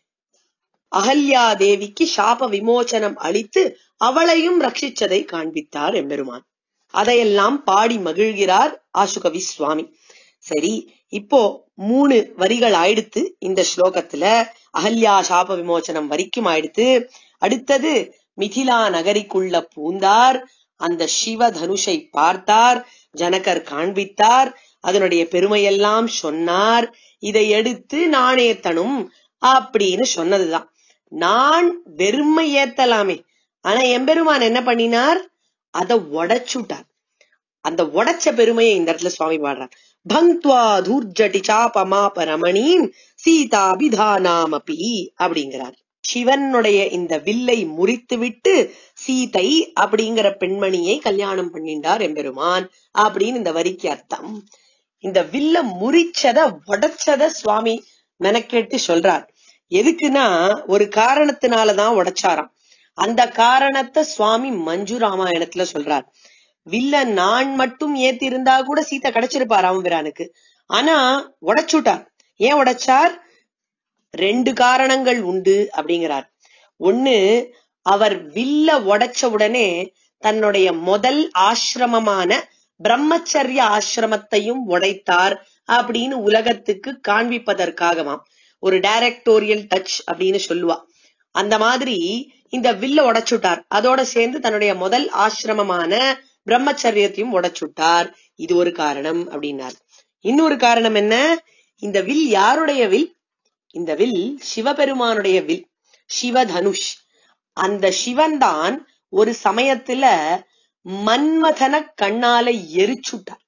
அகல்யா தேவிக்கு சாப விமோசனம் அளித்து அவளையும் ரட்சிச்சதை காண்பித்தார் எம்பெருமான். அதையெல்லாம் பாடி மகிழ்கிறார் ஆசுகவி சுவாமி. சரி, இப்போ மூணு வரிகள் ஆயிடுத்து இந்த ஸ்லோகத்துல. அகல்யா சாப விமோசனம் வரைக்கும் ஆயிடுத்து. அடுத்தது மிதிலா நகரிக்குள்ள பூந்தார், அந்த சிவ தனுஷை பார்த்தார், ஜனகர் காண்பித்தார், அதனுடைய பெருமையெல்லாம் சொன்னார். இதை எடுத்து நான் ஏத்தனும் அப்படின்னு சொன்னதுதான். நான் வெறுமை ஏத்தலாமே, ஆனா எம்பெருமான் என்ன பண்ணினார்? அத உடைச்சுட்டார். அந்த உடைச்ச பெருமையை இந்த இடத்துல சுவாமி பாடுறார். பங்க்த்வா தூர்ஜடி சாபமாப ரமணீம் சீதாபிதானாமபி அப்படிங்கிறார். சிவனுடைய இந்த வில்லை முறித்து விட்டு சீதை அப்படிங்கிற பெண்மணியை கல்யாணம் பண்ணிண்டார் எம்பெருமான் அப்படின்னு இந்த வரிக்கு அர்த்தம். இந்த வில்ல முறிச்சத உடைச்சத சுவாமி மெனக்கெட்டு சொல்றார். எதுக்குன்னா ஒரு காரணத்தினாலதான் உடைச்சாராம். அந்த காரணத்தை சுவாமி மஞ்சு ராமாயணத்துல சொல்றார். வில்ல நான் மட்டும் ஏத்தி இருந்தா கூட சீதை கிடைச்சிருப்பார் ராமபிரானுக்கு. ஆனா உடைச்சுட்டார். ஏன் உடைச்சார்? ரெண்டு காரணங்கள் உண்டு அப்படிங்கிறார். ஒண்ணு, அவர் வில்ல உடைச்ச உடனே தன்னுடைய முதல் ஆசிரமமான பிரம்மச்சரிய ஆசிரமத்தையும் உடைத்தார் அப்படின்னு உலகத்துக்கு காண்பிப்பதற்காகவாம். ஒரு டைரக்டோரியல் டச் அப்படின்னு சொல்லுவா. அந்த மாதிரி இந்த வில்ல உடைச்சுட்டார். அதோட சேர்ந்து தன்னுடைய முதல் ஆசிரமமான பிரம்மச்சரியத்தையும் உடைச்சுட்டார். இது ஒரு காரணம் அப்படின்னார். இன்னொரு காரணம் என்ன? இந்த வில் யாருடைய வில்? இந்த வில் சிவபெருமானுடைய வில், சிவதனுஷ். அந்த சிவன் தான் ஒரு சமயத்துல மன்மதன கண்ணால எரிச்சுட்டார்.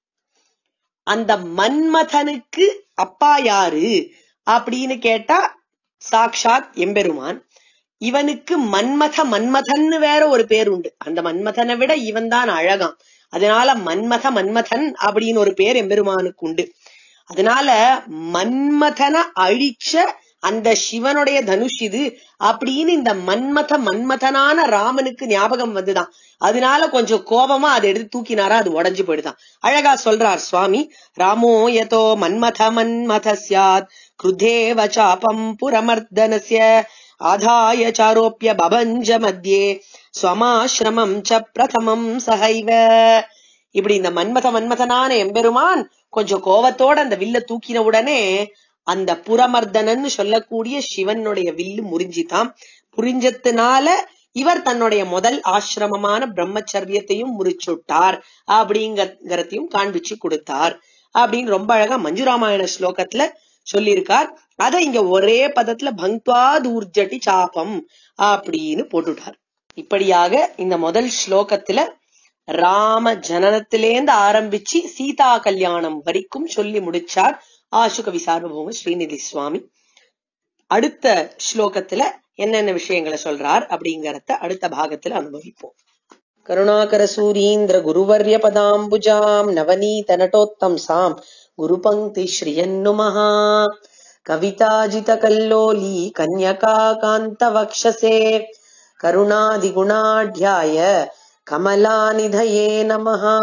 அந்த மன்மதனுக்கு அப்பா யாரு அப்படின்னு கேட்டா சாக்ஷாத் எம்பெருமான். இவனுக்கு மன்மத மன்மதன்னு வேற ஒரு பேர் உண்டு. அந்த மன்மதனை விட இவன் தான் அழகாம். அதனால மன்மத மன்மதன் அப்படின்னு ஒரு பேர் எம்பெருமானுக்கு உண்டு. அதனால மன்மதனை அழிச்ச அந்த சிவனுடைய தனுஷ் இது அப்படின்னு இந்த மன்மத மன்மதனான ராமனுக்கு ஞாபகம் வந்துதான். அதனால கொஞ்சம் கோபமா அதை எடுத்து தூக்கினாரா, அது உடஞ்சு போயிடுதான். அழகா சொல்றார் சுவாமி. ராமோ யதோ மன்மத மன்மத ஸ்யாத் க்ருதேவ சாபம் புரமர்தனஸ்ய ஆதாய சாரோப்ய பபஞ்ச மத்யே ஸ்வமாஸ்ரமம் ச பிரதமம் சஹைவ. இப்படி இந்த மன்மத மன்மதனான எம்பெருமான் கொஞ்சம் கோவத்தோட அந்த வில்ல தூக்கின உடனே அந்த புரமர்தனன்னு சொல்லக்கூடிய சிவனுடைய வில்லு முறிஞ்சிதாம். புரிஞ்சத்தினால இவர் தன்னுடைய முதல் ஆசிரமமான பிரம்மச்சரியத்தையும் முறிச்சுட்டார் அப்படிங்கறதையும் காண்பிச்சு கொடுத்தார் அப்படின்னு ரொம்ப அழகா மஞ்சு ராமாயண ஸ்லோகத்துல சொல்லியிருக்கார். அத இங்க ஒரே பதத்துல பங்க்த்வா தூர்ஜடி சாபம் அப்படின்னு போட்டுட்டார். இப்படியாக இந்த முதல் ஸ்லோகத்துல ராம ஜனனத்திலேந்து ஆரம்பிச்சு சீதா கல்யாணம் வரைக்கும் சொல்லி முடிச்சார் ஆசுகவி சார்வபௌம ஸ்ரீநிதி சுவாமி. அடுத்த ஸ்லோகத்துல என்னென்ன விஷயங்களை சொல்றார் அப்படிங்கறத அடுத்த பாகத்துல அனுபவிப்போம். கருணாகர சூரீந்திர குருவர்ய பதாம்புஜாம் நவநீத நட்டோத்தம் சாம் குரு பங்கி ஸ்ரீயன்னுமஹா கவிதாஜித கல்லோலி கன்யகா காந்த வக்ஷசே கருணாதி குணாட்யாய கமலாநிதயே நமஹா.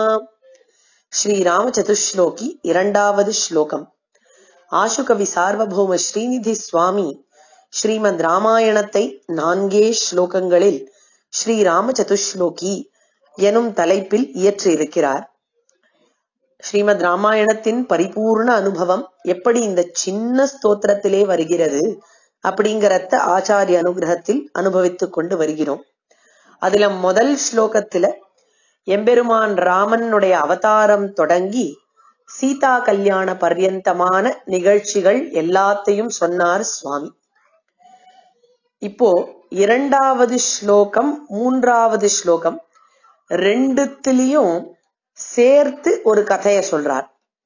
ஸ்ரீ ராம சதுஸ்லோகி இரண்டாவது ஸ்லோகம். ஆசுகவி சார்வபௌம ஸ்ரீநிதி சுவாமி ஸ்ரீமத் ராமாயணத்தை நான்கே ஸ்லோகங்களில் ஸ்ரீ ராம சதுஸ்லோகி எனும் தலைப்பில் இயற்றியிருக்கிறார். ஸ்ரீமத் ராமாயணத்தின் பரிபூர்ண அனுபவம் எப்படி இந்த சின்ன ஸ்தோத்திரத்திலே வருகிறது அப்படிங்கறத ஆச்சாரிய அனுகிரகத்தில் அனுபவித்துக் கொண்டு வருகிறோம். அதுல முதல் ஸ்லோகத்துல எம்பெருமான் ராமனுடைய அவதாரம் தொடங்கி சீதா கல்யாண பர்யந்தமான நிகழ்ச்சிகள் எல்லாத்தையும் சொன்னார் சுவாமி. இப்போ இரண்டாவது ஸ்லோகம் மூன்றாவது ஸ்லோகம் ரெண்டுத்திலையும் சேர்த்து ஒரு கதைய சொல்றார்.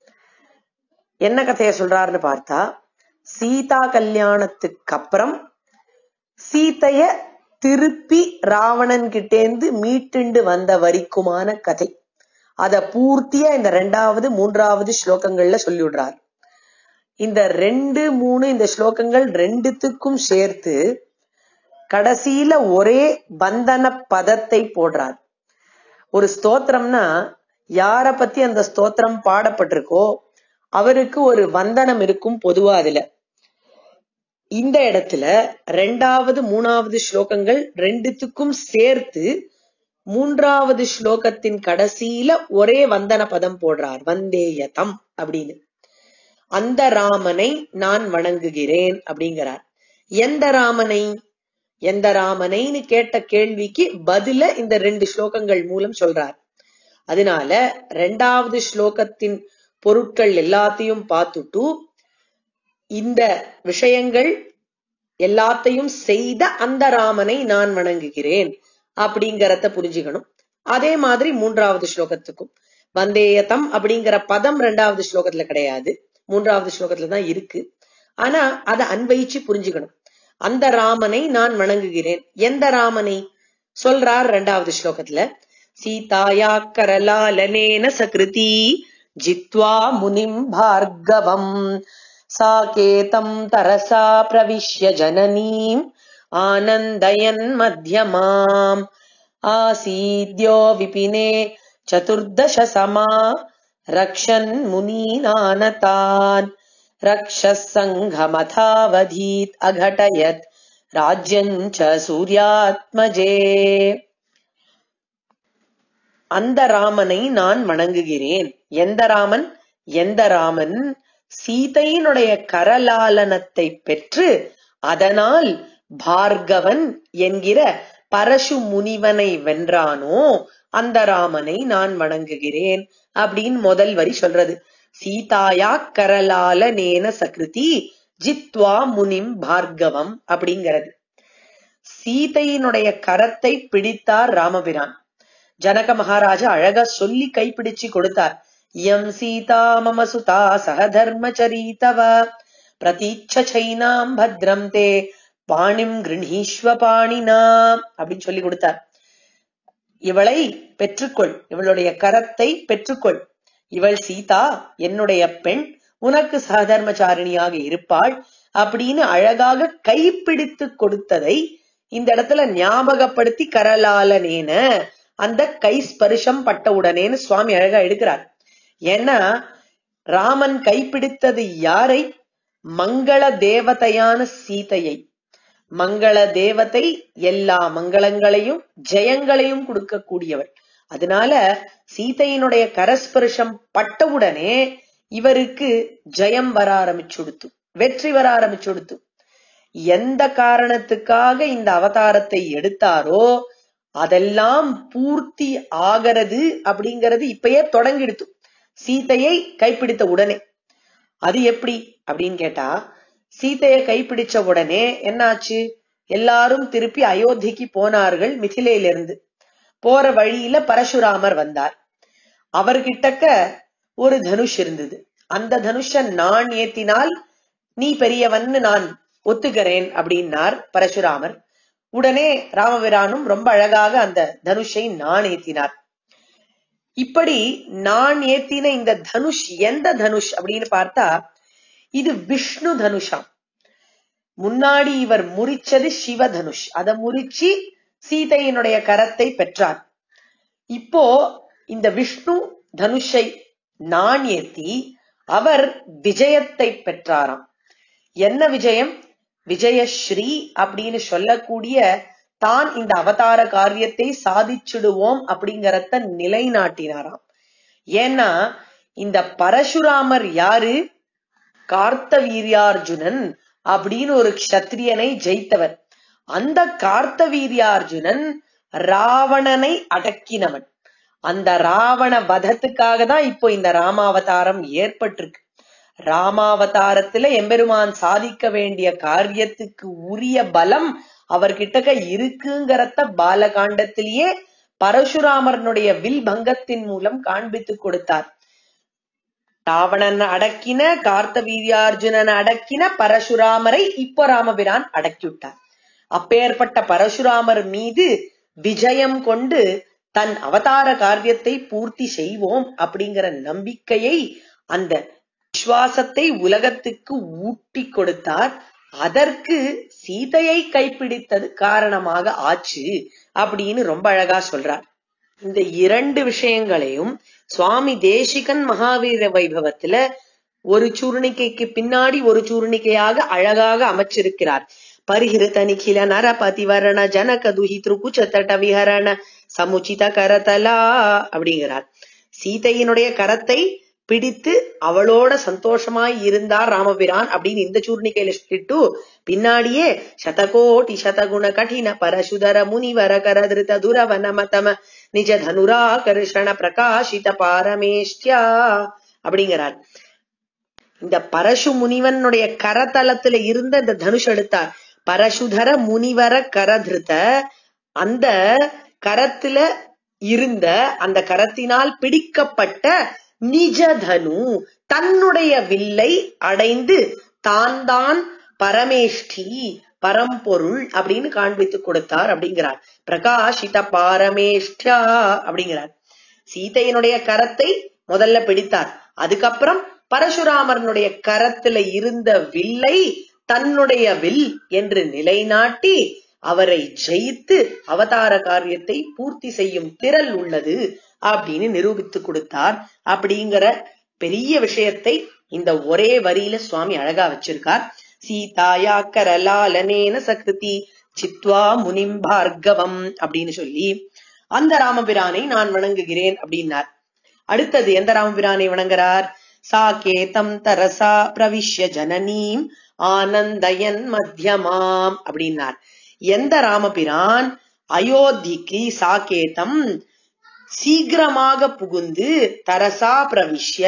என்ன கதைய சொல்றாருன்னு பார்த்தா, சீதா கல்யாணத்துக்கு அப்புறம் சீதைய திருப்பி ராவணன் கிட்டேந்து மீட்டுண்டு வந்த வரைக்குமான கதை. அத பூர்த்தியா இந்த ரெண்டாவது மூன்றாவது ஸ்லோகங்கள்ல சொல்லிவிடுறார். இந்த ரெண்டு மூணு இந்த ஸ்லோகங்கள் ரெண்டுத்துக்கும் சேர்த்து கடைசியில ஒரே பந்தன பதத்தை போடுறார். ஒரு ஸ்தோத்திரம்னா யார பத்தி அந்த ஸ்தோத்திரம் பாடப்பட்டிருக்கோ அவருக்கு ஒரு வந்தனம் இருக்கும் பொதுவா. அதுல இந்த இடத்துல ரெண்டாவது மூணாவது ஸ்லோகங்கள் ரெண்டுத்துக்கும் சேர்த்து மூன்றாவது ஸ்லோகத்தின் கடைசியில ஒரே வந்தன பதம் போடுறார், வந்தேயதம் அப்படின்னு. அந்த ராமனை நான் வணங்குகிறேன் அப்படிங்கிறார். எந்த ராமனை எந்த ராமனைன்னு கேட்ட கேள்விக்கு பதில இந்த ரெண்டு ஸ்லோகங்கள் மூலம் சொல்றார். அதனால ரெண்டாவது ஸ்லோகத்தின் பொருட்கள் எல்லாத்தையும் பார்த்துட்டு இந்த விஷயங்கள் எல்லாத்தையும் செய்த அந்த ராமனை நான் வணங்குகிறேன் அப்படிங்கறத புரிஞ்சுக்கணும். அதே மாதிரி மூன்றாவது ஸ்லோகத்துக்கும் வந்தேயதம் அப்படிங்கிற பதம் ரெண்டாவது ஸ்லோகத்துல கிடையாது, மூன்றாவது ஸ்லோகத்துலதான் இருக்கு. ஆனா அதை அன்வயிச்சு புரிஞ்சுக்கணும். அந்த ராமனை நான் வணங்குகிறேன். எந்த ராமனை சொல்றார் ரெண்டாவது ஸ்லோகத்துல? சீதாயா கரலாலனேன சகிருதி ஜித்வா முனிம் பார்கவம் சாகேதம் தரசா பிரவிஷ்ய ஜனனீம் ஆனந்தயன் மத்யமாம் ஆசீத்யோ விபினே சதுர்தச சமா ரக்ஷன் முனீனானதான் ரக்ஷசங்கமதாவதீத் அகடயத் ராஜ்யஞ்ச சூர்யாத்மஜே. அந்த ராமனை நான் வணங்குகிறேன். எந்த ராமன்? எந்த ராமன் சீதையினுடைய கரலாலனத்தை பெற்று அதனால் பார்கவன் என்கிற பரசு முனிவனை வென்றானோ அந்த ராமனை நான் வணங்குகிறேன் அப்படின்னு முதல் வரி சொல்றது. சீதாயா கரலாலனேன சகிருதி ஜித்வா முனிம் பார்கவம் அப்படிங்கிறது. சீதையினுடைய கரத்தை பிடித்தார் ராமபிரான். ஜனக மகாராஜா அழகா சொல்லி கைப்பிடிச்சு கொடுத்தார். யம் சீதா மம சுதா சகதர்மச்சரீதவ பிரதீட்சைனாம் பத்ரம் தே பாணிம் கிருணீஸ்வ பாணினாம் அப்படின்னு சொல்லி கொடுத்தார். இவளை பெற்றுக்கொள், இவளுடைய கரத்தை பெற்றுக்கொள். இவள் சீதா என்னுடைய பெண், உனக்கு சகதர்மச்சாரிணியாக இருப்பாள் அப்படின்னு அழகாக கைப்பிடித்து கொடுத்ததை இந்த இடத்துல ஞாபகப்படுத்தி கரலாலனேன அந்த கை ஸ்பர்ஷம் பட்ட உடனேன்னு சுவாமி அழகா எடுக்கிறார். ஏன்னா ராமன் கைப்பிடித்தது யாரை? மங்கள தேவதையான சீதையை. மங்கள தேவதை எல்லா மங்களங்களையும் ஜெயங்களையும் கொடுக்கக்கூடியவர். அதனால சீதையினுடைய கரஸ்பர்ஷம் பட்டவுடனே இவருக்கு ஜெயம் வர ஆரம்பிச்சுடுத்து, வெற்றி வர ஆரம்பிச்சுடுத்து. எந்த காரணத்துக்காக இந்த அவதாரத்தை எடுத்தாரோ அதெல்லாம் பூர்த்தி ஆகிறது அப்படிங்கிறது இப்பயே தொடங்கிடுத்து, சீதையை கைப்பிடித்த உடனே. அது எப்படி அப்படின்னு கேட்டா, சீதையை கைப்பிடிச்ச உடனே என்னாச்சு? எல்லாரும் திருப்பி அயோத்திக்கு போனார்கள் மிதிலையிலிருந்து. போற வழியில பரசுராமர் வந்தார். அவர்கிட்டக்க ஒரு தனுஷ் இருந்தது. அந்த தனுஷ நான் ஏத்தினால் நீ பெரியவன்னு நான் ஒத்துக்கிறேன் அப்படின்னார் பரசுராமர். உடனே ராமபிரானும் ரொம்ப அழகாக அந்த தனுஷை நான் ஏத்தினார். இப்படி நான் ஏத்தின இந்த தனுஷ் எந்த தனுஷ் அப்படின்னு பார்த்தா இது விஷ்ணு தனுஷாம். முன்னாடி இவர் முறிச்சது சிவ தனுஷ். அதை முறிச்சு சீதையினுடைய கரத்தை பெற்றார். இப்போ இந்த விஷ்ணு தனுஷை நான் ஏத்தி அவர் விஜயத்தை பெற்றாராம். என்ன விஜயம்? விஜயஸ்ரீ அப்படின்னு சொல்லக்கூடிய தான் இந்த அவதார காரியத்தை சாதிச்சுடுவோம் அப்படிங்கறத நிலைநாட்டினாராம். ஏன்னா இந்த பரசுராமர் யாரு? கார்த்தவீர்யார்ஜுனன் அப்படின்னு ஒரு க்ஷத்ரியனை ஜெயித்தவர். அந்த கார்த்தவீர்யார்ஜுனன் ராவணனை அடக்கினவன். அந்த ராவண வதத்துக்காக தான் இப்போ இந்த ராமாவதாரம் ஏற்பட்டிருக்கு. ராமாவதாரத்துல எம்பெருமான் சாதிக்க வேண்டிய காரியத்துக்கு உரிய பலம் அவர்கிட்ட இருக்குங்கிறத பாலகாண்டத்திலேயே பரசுராமரனுடைய வில் பங்கத்தின் மூலம் காண்பித்து கொடுத்தார். ராவணன் அடக்கின, கார்த்தவீர்யார்ஜுனன் அடக்கின பரசுராமரை இப்போ ராமபிரான் அடக்கிவிட்டார். அப்பேற்பட்ட பரசுராமர் மீது விஜயம் கொண்டு தன் அவதார காரியத்தை பூர்த்தி செய்வோம் அப்படிங்கிற நம்பிக்கையை, அந்த விசுவாசத்தை உலகத்துக்கு ஊட்டி கொடுத்தார். அதற்கு சீதையை கைப்பிடித்தது காரணமாக ஆச்சு அப்படின்னு ரொம்ப அழகா சொல்றார். இந்த இரண்டு விஷயங்களையும் சுவாமி தேசிகன் மகாவீர வைபவத்துல ஒரு சூர்ணிக்கைக்கு பின்னாடி ஒரு சூர்ணிக்கையாக அழகாக அமைச்சிருக்கிறார். பரிஹிருத நிகில நரபதிவரண ஜனக துஹி திருக்குச்சத்தட விஹரண சமுச்சித கரதலா அப்படிங்கிறார். சீதையினுடைய கரத்தை பிடித்து அவளோட சந்தோஷமாய் இருந்தார் ராமபிரான் அப்படின்னு இந்த சூர்ணிக்கையில சொல்லிட்டு பின்னாடியே சதகோட்டி சதகுண கடின பரசுதர முனிவர கரதிருத துரவன மதம நிஜ தனுராகர்ஷண பிரகாஷித பாரமேஷ்டியா அப்படிங்கிறார். இந்த பரசு முனிவனுடைய கரதலத்துல இருந்த இந்த தனுஷ் எடுத்தார். பரசுதர முனிவர கரதிருத்த, அந்த கரத்துல இருந்த அந்த கரத்தினால் பிடிக்கப்பட்ட நிஜதனு தன்னுடைய வில்லை அடைந்து தான் தான் பரமேஷ்டி பரம்பொருள் அப்படின்னு காண்பித்து கொடுத்தார் அப்படிங்கிறார். பிரகாஷித பாரமேஷ்டியா அப்படிங்கிறார். சீதையினுடைய கரத்தை முதல்ல பிடித்தார். அதுக்கப்புறம் பரசுராமரனுடைய கரத்துல இருந்த வில்லை தன்னுடைய வில் என்று நிலைநாட்டி அவரை ஜெயித்து அவதார காரியத்தை பூர்த்தி செய்யும் திறல் உள்ளது அப்படின்னு நிரூபித்து கொடுத்தார். அப்படிங்கிற பெரிய விஷயத்தை இந்த ஒரே வரியில சுவாமி அழகா வச்சிருக்கார். சீதாயா கரலாலனேன சக்ருதி சித்வா முனிம் பார்கவம் அப்படின்னு சொல்லி அந்த ராமபிரானை நான் வணங்குகிறேன் அப்படின்னார். அடுத்தது எந்த ராமபிரானை வணங்குறார்? சாகேதம் தரசா பிரவிஷ்ய ஜனனீம் ஆனந்தயன் மத்தியமாம் அப்படின்னார். எந்த ராமபிரான் அயோத்திக்கு சாகேதம் சீக்கிரமாக புகுந்து தரசா பிரவிஷ்ய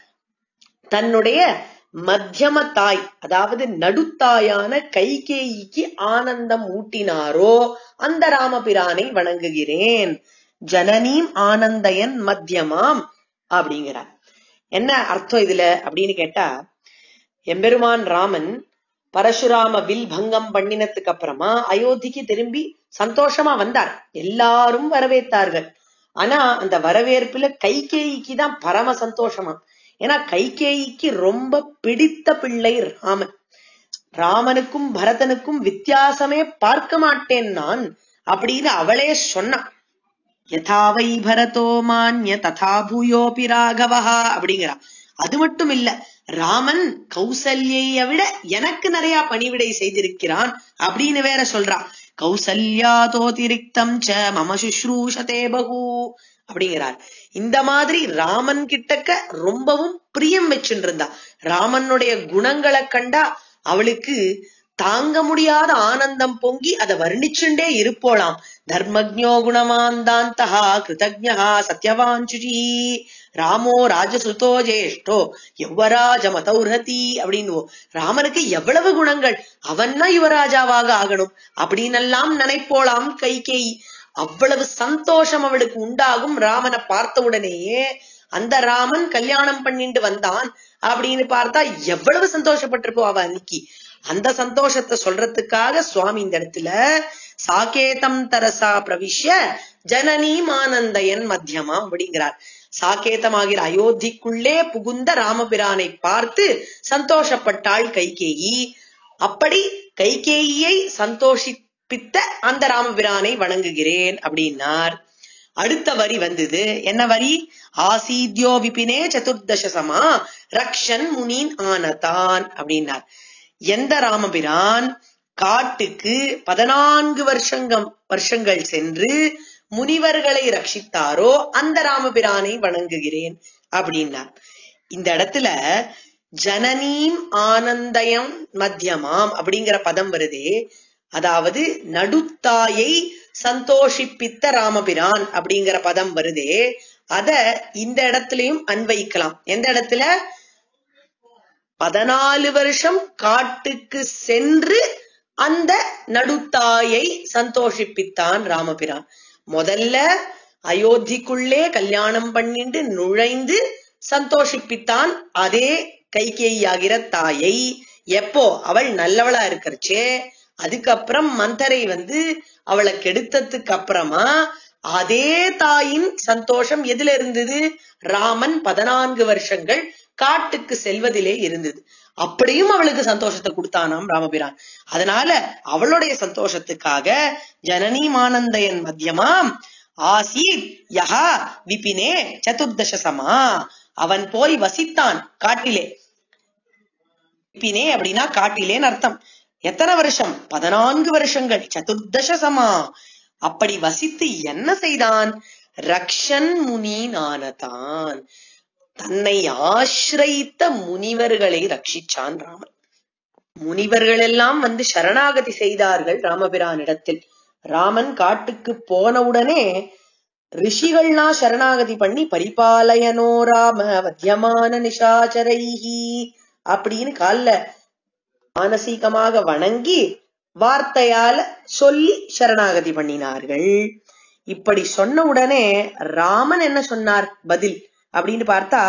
தன்னுடைய மத்தியம தாய், அதாவது நடுத்தாயான கைகேயிக்கு ஆனந்தம் ஊட்டினாரோ அந்த ராமபிரானை வணங்குகிறேன். ஜனனீம் ஆனந்தயன் மத்தியமாம் அப்படிங்கிறார். என்ன அர்த்தம் இதுல அப்படின்னு கேட்டா, எம்பெருமான் ராமன் பரசுராம வில் பங்கம் பண்ணினதுக்கு அப்புறமா அயோத்திக்கு திரும்பி சந்தோஷமா வந்தார். எல்லாரும் வரவேற்றார்கள். ஆனா அந்த வரவேற்புல கைகேயிக்கு தான் பரம சந்தோஷமா. ஏன்னா கைகேயிக்கு ரொம்ப பிடித்த பிள்ளை ராமன். ராமனுக்கும் பரதனுக்கும் வித்தியாசமே பார்க்க மாட்டேன் நான் அப்படின்னு அவளே சொன்னான். யதாவை பரதோ மான்ய ததா பூயோபி ராகவஹா அப்படிங்கிறா. அது மட்டும் இல்ல, ராமன் கௌசல்யை விட எனக்கு நிறைய பணிவிடை செய்திருக்கிறான் அப்படின்னு வேற சொல்றா. கௌசல்யாதோதிரிக்தம் ச மம சுஷ்ரூஷதே பகு அப்படிங்கிறார். இந்த மாதிரி ராமன் கிட்டக்க ரொம்பவும் பிரியம் வச்சுட்டு இருந்தா. ராமனுடைய குணங்களை கண்டா அவளுக்கு தாங்க முடியாத ஆனந்தம் பொங்கி அதை வர்ணிச்சுண்டே இருப்போலாம். தர்மஜ்ஞோ குணமாந்தாந்தஹா கிருதஜ்ஞா சத்யவாஞ்சுஜி ராமோ ராஜசுதோ ஜேஷ்டோ யுவராஜ மதௌரதி அப்படின்னு. ராமனுக்கு எவ்வளவு குணங்கள், அவன்னா யுவராஜாவாக ஆகணும் அப்படின்னு எல்லாம் நினைப்போலாம் கைகேயி. அவ்வளவு சந்தோஷம் அவளுக்கு உண்டாகும். ராமனை பார்த்த உடனேயே அந்த ராமன் கல்யாணம் பண்ணிட்டு வந்தான் அப்படின்னு பார்த்தா எவ்வளவு சந்தோஷப்பட்டிருப்போம் அவ அன்னைக்கு. அந்த சந்தோஷத்தை சொல்றதுக்காக சுவாமி இந்த இடத்துல சாகேதம் தரசா பிரவிஷ்ய ஜனனீம் ஆனந்தயன் மத்தியமாம் அப்படிங்கிறார். சாகேதமாகிற அயோத்திக்குள்ளே புகுந்த ராமபிரானை பார்த்து சந்தோஷப்பட்டாள் கைகேயி. அப்படி கைகேயியை சந்தோஷிப்பித்த அந்த ராமபிரானை வணங்குகிறேன் அப்படின்னார். அடுத்த வரி வந்தது. என்ன வரி? ஆசீத்யோ விபினே சதுர்தசசமா ரக்ஷன் முனின் ஆனதான் அப்படின்னார். எந்த ராமபிரான் காட்டுக்கு பதினான்கு வருஷங்கம் வருஷங்கள் சென்று முனிவர்களை ரட்சித்தாரோ அந்த ராமபிரானை வணங்குகிறேன் அப்படின்னார். இந்த இடத்துல ஜனனீம் ஆனந்தயம் மத்தியமாம் அப்படிங்கிற பதம் வருதே, அதாவது நடுத்தாயை சந்தோஷிப்பித்த ராமபிரான் அப்படிங்கிற பதம் வருதே, அத இந்த இடத்துலயும் அன்வைக்கலாம். எந்த இடத்துல? பதினாலு வருஷம் காட்டுக்கு சென்று அந்த நடுத்தாயை சந்தோஷிப்பித்தான் ராமபிரான். முதல்ல அயோத்திக்குள்ளே கல்யாணம் பண்ணிட்டு நுழைந்து சந்தோஷிப்பித்தான் அதே கைகேயி ஆகிற தாயை. எப்போ? அவள் நல்லவளா இருக்கிறச்சே. அதுக்கப்புறம் மந்தரை வந்து அவளை கெடுத்ததுக்கு அப்புறமா அதே தாயின் சந்தோஷம் எதுல இருந்தது? ராமன் பதினான்கு வருஷங்கள் காட்டுக்கு செல்வதிலே இருந்தது. அப்படியும் அவளுக்கு சந்தோஷத்தை கொடுத்தானாம் ராமபிரான். அதனால அவளுடைய சந்தோஷத்துக்காக ஜனனீமானந்தயன் மத்தியமாம் ஆசீத் யஹா விபினே சதுர்தசசமா, அவன் போய் வசித்தான் காட்டிலே. விபினே அப்படின்னா காட்டிலேன்னு அர்த்தம். எத்தனை வருஷம்? பதினான்கு வருஷங்கள். சதுர்தசசமா, அப்படி வசித்து என்ன செய்தான்? ரக்ஷன் முனினானதான், தன்னை ஆசிரித்த முனிவர்களை ரட்சிச்சான் ராமன். முனிவர்கள் எல்லாம் வந்து சரணாகதி செய்தார்கள் ராமபிரானிடத்தில். ராமன் காட்டுக்கு போனவுடனே ரிஷிகள்னா சரணாகதி பண்ணி பரிபாலயனோ ராம வத்தியமான நிஷாச்சரைஹி அப்படின்னு கால்ல மானசீகமாக வணங்கி வார்த்தையால சொல்லி சரணாகதி பண்ணினார்கள். இப்படி சொன்ன உடனே ராமன் என்ன சொன்னார் பதில் அப்படின்னு பார்த்தா,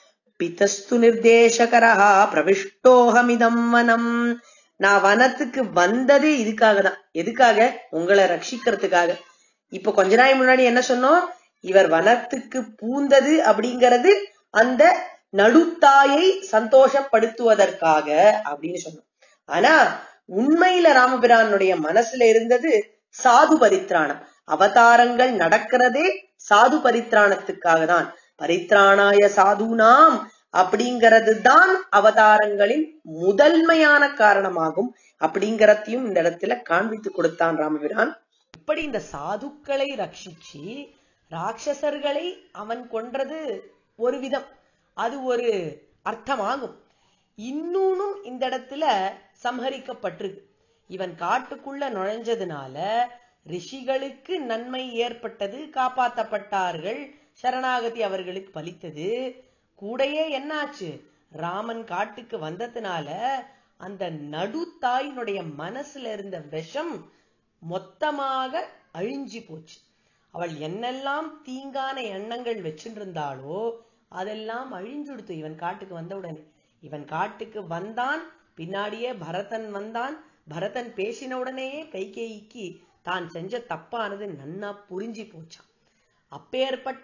பிதஸ்து நிர்தேசகரஹா பிரவிஷ்டோஹமிதம் வனம், நான் வனத்துக்கு வந்ததே இதுக்காக தான். எதுக்காக? உங்களை ரட்சிக்கிறதுக்காக. இப்ப கொஞ்ச நாள் முன்னாடி என்ன சொன்னோம்? இவர் வனத்துக்கு பூந்தது அப்படிங்கிறது அந்த நடுத்தாயை சந்தோஷப்படுத்துவதற்காக அப்படின்னு சொன்னோம். ஆனா உண்மையில ராமபிரானுடைய மனசுல இருந்தது சாது பரித்ராணம். அவதாரங்கள் நடக்கிறதே சாது பரித்ராணத்துக்காக தான். பரித்ராணாய சாதுனாம் அப்படிங்கிறது தான் அவதாரங்களின் முதன்மையான காரணமாகும் அப்படிங்கறதையும் இந்த இடத்துல காண்பித்து கொடுத்தான் ராமபிரான். இப்படி இந்த சாதுக்களை ரட்சிச்சு ராட்சசர்களை அவன் கொன்றது ஒரு விதம், அது ஒரு அர்த்தமாகும். இன்னொன்னும் இந்த இடத்துல சம்ஹரிக்கப்பட்டிருக்கு. இவன் காட்டுக்குள்ள நுழைஞ்சதுனால ரிஷிகளுக்கு நன்மை ஏற்பட்டது, காப்பாற்றப்பட்டார்கள், சரணாகதி அவர்களுக்கு பலித்தது. கூடையே என்னாச்சு? ராமன் காட்டுக்கு வந்ததுனால அந்த நடுத்தாயினுடைய மனசுல இருந்த விஷம் மொத்தமாக அழிஞ்சு போச்சு. அவள் என்னெல்லாம் தீங்கான எண்ணங்கள் வச்சிருந்தாளோ அதெல்லாம் அழிஞ்சுடுத்து இவன் காட்டுக்கு வந்த உடனே. இவன் காட்டுக்கு வந்தான், பின்னாடியே பரதன் வந்தான். பரதன் பேசின உடனேயே கைகேயிக்கு தான் செஞ்ச தப்பானது நன்னா புரிஞ்சு போச்சான். அப்பேற்பட்ட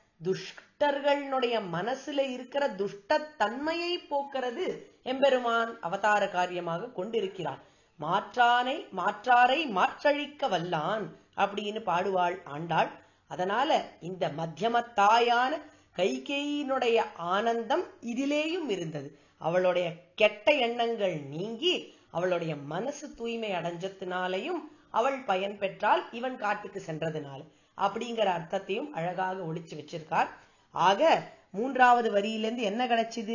துஷ்டர்களுடைய மனசுல இருக்கிற துஷ்ட தன்மையை போக்குறது எம்பெருமான் அவதார காரியமாக கொண்டிருக்கிறான். மாற்றானை மாற்றாரை மாற்றழிக்க வல்லான் அப்படின்னு பாடுவாள் ஆண்டாள். அதனால இந்த மத்தியமத்தாயான கைகேயினுடைய ஆனந்தம் இதிலேயும் இருந்தது. அவளுடைய கெட்ட எண்ணங்கள் நீங்கி அவளுடைய மனசு தூய்மை அடைஞ்சதுனாலையும் அவள் பயன் பெற்றால் இவன் காட்டுக்கு சென்றதுனால அப்படிங்கிற அர்த்தத்தையும் அழகாக ஒளிச்சு வச்சிருக்கார். ஆக மூன்றாவது வரியிலிருந்து என்ன கிடைச்சது?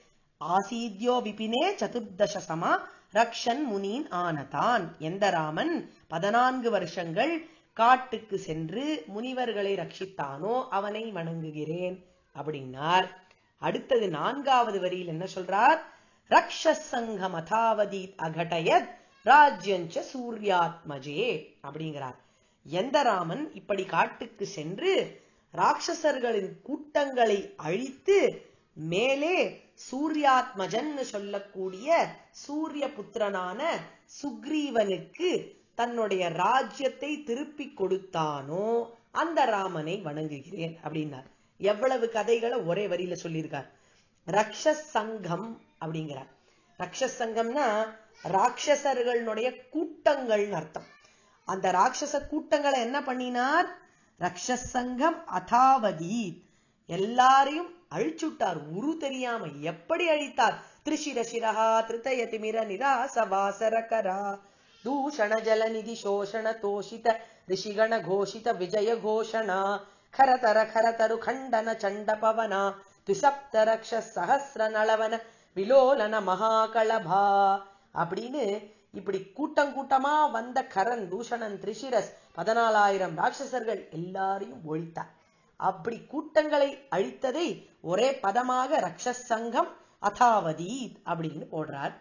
ஆசீத்யோ விபினே சதுர்தசசமா ரக்ஷன் முனின் ஆனதான். எந்த ராமன் பதினான்கு வருஷங்கள் காட்டுக்கு சென்று முனிவர்களை ரட்சித்தானோ அவனை வணங்குகிறேன் அப்படின்னார். அடுத்தது நான்காவது வரியில் என்ன சொல்றார்? ரக்ஷசங்கம் அதாவதி அகடயத் ராஜ்யஞ்ச சூர்யாத்மஜே அப்படிங்கிறார். எந்த ராமன் இப்படி காட்டுக்கு சென்று ராட்சசர்களின் கூட்டங்களை அழித்து மேலே சூர்யாத்மஜன் சொல்லக்கூடிய சூரிய புத்திரனான சுக்ரீவனுக்கு தன்னுடைய ராஜ்யத்தை திருப்பி கொடுத்தானோ அந்த ராமனை வணங்குகிறேன் அப்படின்னார். எவ்வளவு கதைகளை ஒரே வரியில சொல்லியிருக்கார். ரக்ஷஸ் சங்கம் அப்படிங்கிறார். ரக்ஷஸ் சங்கம்னா ராட்சசர்களுடைய கூட்டங்கள்னு அர்த்தம். அந்த ராட்சச கூட்டங்களை என்ன பண்ணினார்? ரக்ஷஸ் சங்கம் அதாவதி, எல்லாரையும் அழிச்சுட்டார். உரு தெரியாம எப்படி அழித்தார்? திரிஷிரசிரஹா திருதயதிமிர நிராசவாசரகரா தூஷண ஜலநிதி சோஷண தோஷித ரிஷிகண கோஷித விஜய கோஷணா கரதர கரதரு கண்டன சண்ட பவனா துசப்த ரக்ஷ சஹஸ்ர நளவன விலோலன மகாகளபா அப்படின்னு இப்படி கூட்டம் கூட்டமா வந்த கரன், தூஷணன், திரிஷிரஸ் பதினாலாயிரம் ராட்சசர்கள் எல்லாரையும் ஒழித்தார். அப்படி கூட்டங்களை அழித்ததை ஒரே பதமாக ரக்ஷஸ் சங்கம் அதாவதி அப்படின்னு போடுறார்.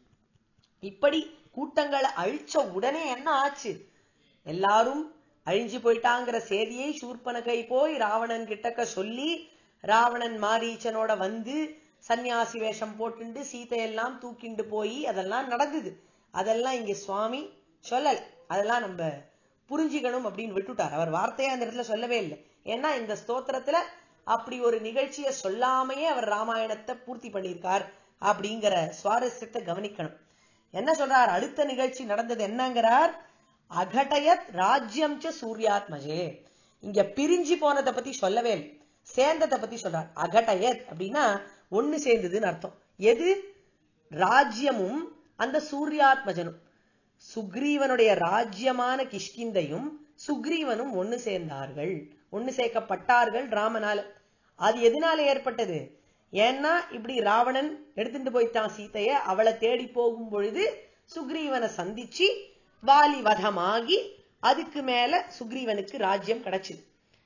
இப்படி கூட்டங்களை அழிச்ச உடனே என்ன ஆச்சு? எல்லாரும் அழிஞ்சு போயிட்டாங்கிற செய்தியை சூர்பனகை போய் ராவணன் கிட்டக்க சொல்லி, ராவணன் மாரீச்சனோட வந்து சன்னியாசி வேஷம் போட்டுண்டு சீதையெல்லாம் தூக்கிண்டு போய் அதெல்லாம் நடந்தது. அதெல்லாம் இங்க சுவாமி சொல்லல. அதெல்லாம் நம்ம புரிஞ்சுக்கணும் அப்படின்னு விட்டுட்டார். அவர் வார்த்தையா அந்த இடத்துல சொல்லவே இல்லை. ஏன்னா இந்த ஸ்தோத்திரத்துல அப்படி ஒரு நிகழ்ச்சியை சொல்லாமையே அவர் ராமாயணத்தை பூர்த்தி பண்ணியிருக்கார் அப்படிங்கிற சுவாரஸ்யத்தை கவனிக்கணும். என்ன சொல்றார்? அடுத்த நிகழ்ச்சி நடந்தது என்னங்கிறார்? அகடயத் ராஜ்யம் ச சூர்யாத்மஜே. இங்க பிரிஞ்சு போனதை பத்தி சொல்லவே இல்லை, சேர்ந்ததை பத்தி சொல்றார். அகடயத் அப்படின்னா ஒண்ணு சேர்ந்ததுன்னு அர்த்தம். எது? ராஜ்யமும் அந்த சூர்யாத்மஜனும். சுக்ரீவனுடைய ராஜ்யமான கிஷ்கிந்தையும் சுக்ரீவனும் ஒண்ணு சேர்ந்தார்கள், ஒண்ணு சேர்க்கப்பட்டார்கள் ராமனால. அது எதனால ஏற்பட்டது? ஏன்னா இப்படி ராவணன் எடுத்துட்டு போய்த்தான் சீதைய. அவளை தேடி போகும் பொழுது சுக்ரீவனை சந்திச்சு வாலி வதமாகி அதுக்கு மேல சுக்ரீவனுக்கு ராஜ்யம் கிடைச்சுது.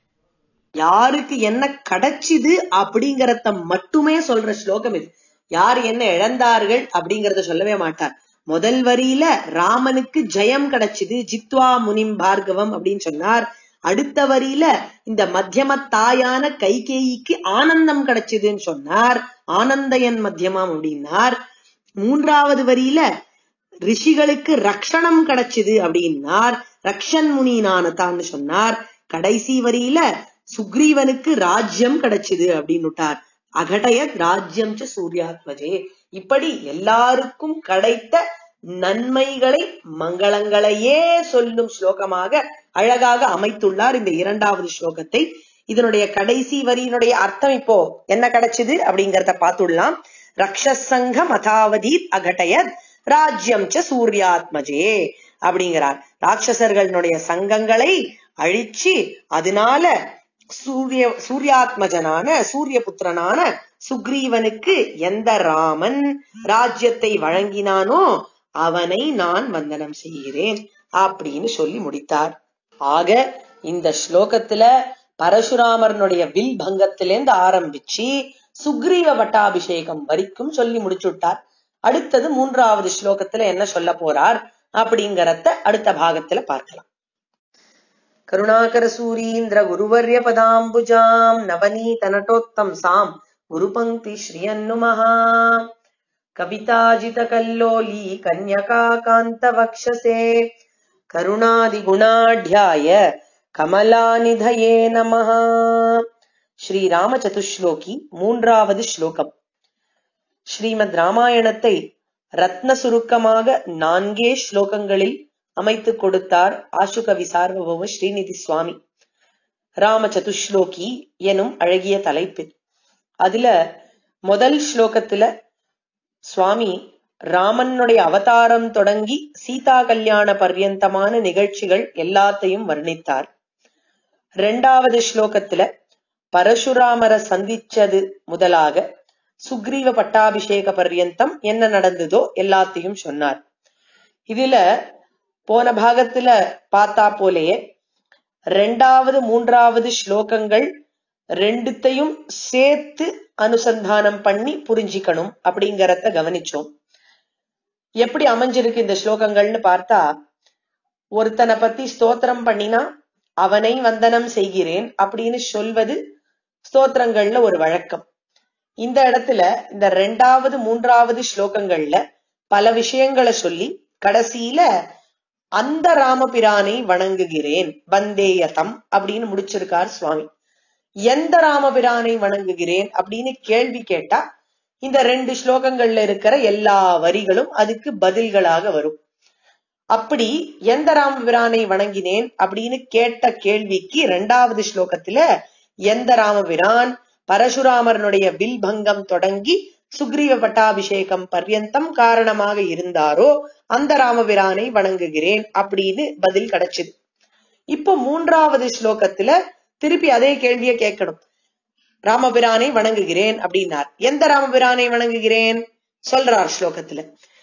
யாருக்கு என்ன கிடைச்சுது அப்படிங்கறத மட்டுமே சொல்ற ஸ்லோகம் இது. யார் என்ன இழந்தார்கள் அப்படிங்கறத சொல்லவே மாட்டார். முதல் வரியில ராமனுக்கு ஜெயம் கிடைச்சுது, ஜித்வா முனிம் பார்கவம் அப்படின்னு சொன்னார். அடுத்த வரியில இந்த மத்தியம தாயான கைகேயிக்கு ஆனந்தம் கிடைச்சதுன்னு சொன்னார், ஆனந்தயன் மத்தியமாம் அப்படின்னார். மூன்றாவது வரியில ரிஷிகளுக்கு ரக்ஷணம் கிடைச்சது அப்படின்னார், ரக்ஷன் முனினானதான்னு சொன்னார். கடைசி வரியில சுக்ரீவனுக்கு ராஜ்யம் கிடைச்சது அப்படின்னுட்டார். அகடயத் ராஜ்யம் ச சூர்யாத்மஜே. இப்படி எல்லாருக்கும் கிடைத்த நன்மைகளை மங்களங்களையே சொல்லும் ஸ்லோகமாக அழகாக அமைத்துள்ளார் இந்த இரண்டாவது ஸ்லோகத்தை. இதனுடைய கடைசி வரியினுடைய அர்த்தம் இப்போ என்ன கிடைச்சது அப்படிங்கறத பார்த்துடலாம். ரக்ஷசங்கம் அதாவதி அகடயத் ராஜ்யம் ச சூர்யாத்மஜே அப்படிங்கிறார். ராட்சசர்களுடைய சங்கங்களை அழிச்சு அதனால சூரிய சூர்யாத்மஜனான சூரிய புத்திரனான சுக்ரீவனுக்கு எந்த ராமன் ராஜ்யத்தை வழங்கினானோ அவனை நான் வந்தனம் செய்கிறேன் அப்படின்னு சொல்லி முடித்தார். ஆக இந்த ஸ்லோகத்துல பரசுராமரனுடைய வில் பங்கத்திலேருந்து ஆரம்பிச்சு சுக்ரீவ பட்டாபிஷேகம் வரைக்கும் சொல்லி முடிச்சுட்டார். அடுத்தது மூன்றாவது ஸ்லோகத்துல என்ன சொல்ல போறார் அப்படிங்கறத அடுத்த பாகத்துல பார்க்கலாம். கருணாகர சூரீந்திர குருவர்ய பதாம்புஜாம் நவநீத நட்டோத்தம் சாம் குரு பங்கி ஸ்ரீயன்னுமஹா கவிதாஜித கல்லோலி கன்யகா காந்த வக்ஷசே கருணாதி குணாட்யாய கமலாநிதயே நமஹ. ஸ்ரீ ராம சதுஸ்லோகி மூன்றாவது ஸ்லோகம். ஸ்ரீமத் ராமாயணத்தை ரத்ன சுருக்கமாக நான்கே ஸ்லோகங்களில் அமைத்துக் கொடுத்தார் ஆசுகவி சார்வபௌம ஸ்ரீநிதி சுவாமி. ராம சதுஸ்லோகி எனும் அழகிய தலைப்பு. அதுல முதல் ஸ்லோகத்துல சுவாமி ராமனுடைய அவதாரம் தொடங்கி சீதா கல்யாண பர்யந்தமான நிகழ்ச்சிகள் எல்லாத்தையும் வர்ணித்தார். இரண்டாவது ஸ்லோகத்துல பரசுராமரை சந்திச்சது முதலாக சுக்ரீவ பட்டாபிஷேக பர்யந்தம் என்ன நடந்ததோ எல்லாத்தையும் சொன்னார். இதுல போன பாகத்துல பார்த்தா போலேயே ரெண்டாவது மூன்றாவது ஸ்லோகங்கள் ரெண்டுத்தையும் சேர்த்து அனுசந்தானம் பண்ணி புரிஞ்சிக்கணும் அப்படிங்கறத கவனிச்சோம். எப்படி அமைஞ்சிருக்கு இந்த ஸ்லோகங்கள்னு பார்த்தா, ஒருத்தனை பத்தி ஸ்தோத்திரம் பண்ணினா அவனை வந்தனம் செய்கிறேன் அப்படின்னு சொல்வது ஸ்தோத்திரங்கள்ல ஒரு வழக்கம். இந்த இடத்துல இந்த ரெண்டாவது மூன்றாவது ஸ்லோகங்கள்ல பல விஷயங்களை சொல்லி கடைசியில அந்த ராமபிரானை வணங்குகிறேன் வந்தேயதம் அப்படின்னு முடிச்சிருக்கார் சுவாமி. எந்த ராமபிரானை வணங்குகிறேன் அப்படின்னு கேள்வி கேட்டா இந்த ரெண்டு ஸ்லோகங்கள்ல இருக்கிற எல்லா வரிகளும் அதுக்கு பதில்களாக வரும். அப்படி எந்த ராமபிரானை வணங்கினேன் அப்படின்னு கேட்ட கேள்விக்கு இரண்டாவது ஸ்லோகத்துல எந்த ராமபிரான் பரசுராமரனுடைய வில்பங்கம் தொடங்கி சுக்ரீவ பட்டாபிஷேகம் பர்யந்தம் காரணமாக இருந்தாரோ அந்த ராமபிரானை வணங்குகிறேன் அப்படின்னு பதில் கிடைச்சது. இப்ப மூன்றாவது ஸ்லோகத்துல திருப்பி அதே கேள்வியை கேட்கணும். ராமபிரானை வணங்குகிறேன் அப்படின்னார். எந்த ராமபிரானை வணங்குகிறேன் சொல்றார் ஸ்லோகத்துல.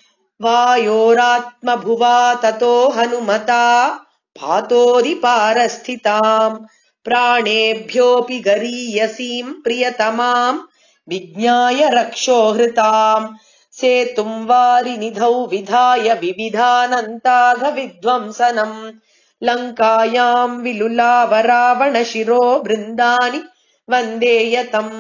வாயோராத்ம புவா ததோ ஹனுமதா பாதோதி பாரஸ்திதாம் பிராணேபியோபி கரீயசீம் பிரியதமாம் விஜ்ஞாய ரக்ஷோஹிருதாம் சேதும் வாரி நிதௌ விதாய விவிதானந்தாக வித்வம்சனம் லங்காயாம் விலுலாவ ராவண சிரோ பிருந்தானி வந்தேயதம்.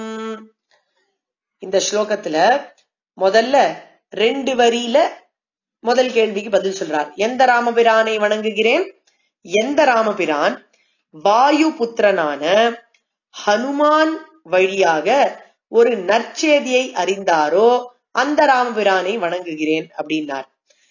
இந்த ஸ்லோகத்துல முதல்ல ரெண்டு வரியில முதல் கேள்விக்கு பதில் சொல்றார். எந்த ராமபிரானை வணங்குகிறேன்? எந்த ராமபிரான் வாயு புத்திரனான ஹனுமான் வழியாக ஒரு நற்செய்தியை அறிந்தாரோ அந்த ராமபிரானை வணங்குகிறேன் அப்படின்னார்.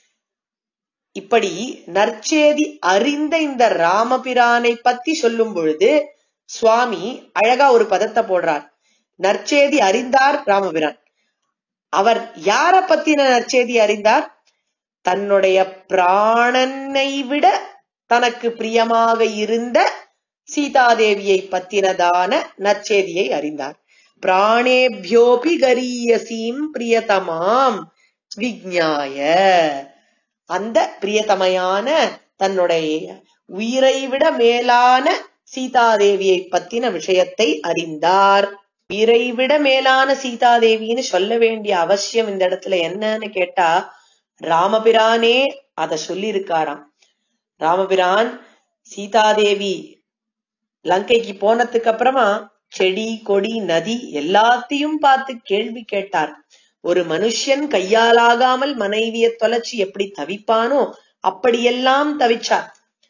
இப்படி நற்செய்தி அறிந்த இந்த ராமபிரானை பத்தி சொல்லும் பொழுது சுவாமி அழகா ஒரு பதத்தை போடுறார். நற்செய்தி அறிந்தார் ராமபிரான். அவர் யார பத்தின நற்செய்தி அறிந்தார்? தன்னுடைய பிராணனை விட தனக்கு பிரியமாக இருந்த சீதாதேவியை பத்தினதான நற்செய்தியை அறிந்தார். பிராணேபியோபி கரீயசீம் பிரியதமாம் விஜ்ஞாய, அந்த பிரியதமையான தன்னுடைய உயிரை விட மேலான சீதாதேவியை பத்தின விஷயத்தை அறிந்தார். உயிரை விட மேலான சீதாதேவின்னு சொல்ல வேண்டிய அவசியம் இந்த இடத்துல என்னன்னு கேட்டா ராமபிரானே அத சொல்லி இருக்காராம். ராமபிரான் சீதாதேவி லங்கைக்கு போனதுக்கு அப்புறமா செடி கொடி நதி எல்லாத்தையும் பார்த்து கேள்வி கேட்டார். ஒரு மனுஷன் கையாலாகாமல் மனைவிய தொலைச்சு எப்படி தவிப்பானோ அப்படியெல்லாம் தவிச்சார்.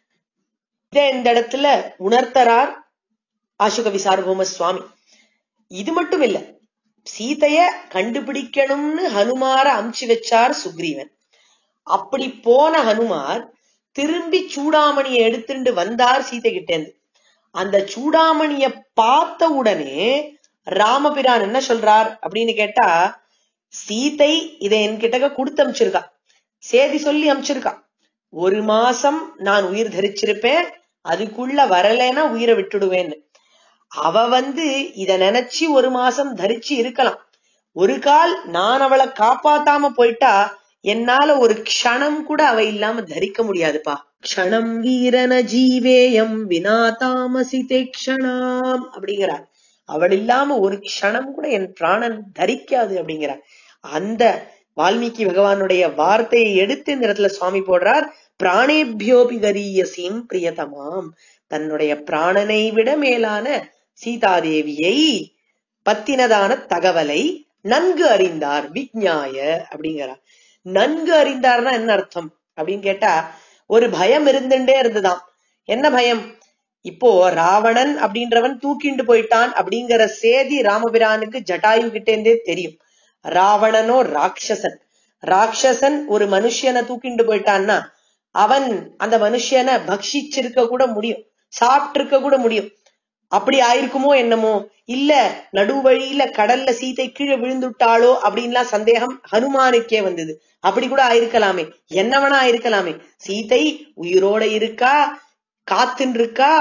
இத இந்த இடத்துல உணர்த்தறார் ஆசுகவி சார்வபௌம சுவாமி. இது மட்டும் இல்ல, சீதைய கண்டுபிடிக்கணும்னு ஹனுமார அமுச்சு வச்சார் சுக்ரீவன். அப்படி போன ஹனுமார் திரும்பி சூடாமணியை எடுத்துட்டு வந்தார் சீதை கிட்ட இருந்து. அந்த சூடாமணிய பார்த்த உடனே ராமபிரான் என்ன சொல்றார் அப்படின்னு கேட்டா, சீதை இதை என்கிட்ட கொடுத்து அமிச்சிருக்கா, சேதி சொல்லி அமிச்சிருக்கா. ஒரு மாசம் நான் உயிர் தரிச்சிருப்பேன், அதுக்குள்ள வரலன்னா உயிரை விட்டுடுவேன்னு. அவ வந்து இத நினைச்சு ஒரு மாசம் தரிச்சு இருக்கலாம். ஒரு கால் நான் அவளை காப்பாத்தாம போயிட்டா என்னால ஒரு க்ஷணம் கூட அவ இல்லாம தரிக்க முடியாதுப்பா. க்ஷணம் வீரன ஜீவேயம் வினா தாமசிதே க்ஷணாம் அப்படிங்கிறார். அவள் இல்லாம ஒரு க்ஷணம் கூட என் பிராணன் தரிக்காது அப்படிங்கிறார். அந்த வால்மீகி பகவானுடைய வார்த்தையை எடுத்து இந்த இடத்துல சுவாமி போடுறார். பிராணேபியோபி கரீயசீம் பிரியதமாம், தன்னுடைய பிராணனை விட மேலான சீதாதேவியை பத்தினதான தகவலை நன்கு அறிந்தார். விஜ்ஞாய அப்படிங்கிறார். நன்கு அறிந்தார்னா என்ன அர்த்தம் அப்படின்னு கேட்டா, ஒரு பயம் இருந்துட்டே இருந்துதான். என்ன பயம்? இப்போ ராவணன் அப்படின்றவன் தூக்கிண்டு போயிட்டான் அப்படிங்கிற சேதி ராமபிரானுக்கு ஜட்டாயு கிட்டே இருந்தே தெரியும். ராவணனோ ராட்சசன். ராட்சசன் ஒரு மனுஷனை தூக்கிண்டு போயிட்டான்னா அவன் அந்த மனுஷனை பக்ஷிச்சிருக்க கூட முடியும், சாப்பிட்டு இருக்க கூட முடியும். அப்படி ஆயிருக்குமோ என்னமோ, இல்ல நடுவழியில கடல்ல சீதை கீழே விழுந்துட்டாளோ அப்படின்லாம் சந்தேகம் ஹனுமானுக்கே வந்தது. அப்படி கூட ஆயிருக்கலாமே, என்னவனா ஆயிருக்கலாமே. சீதை உயிரோட இருக்கா, காத்துன்னு இருக்கா,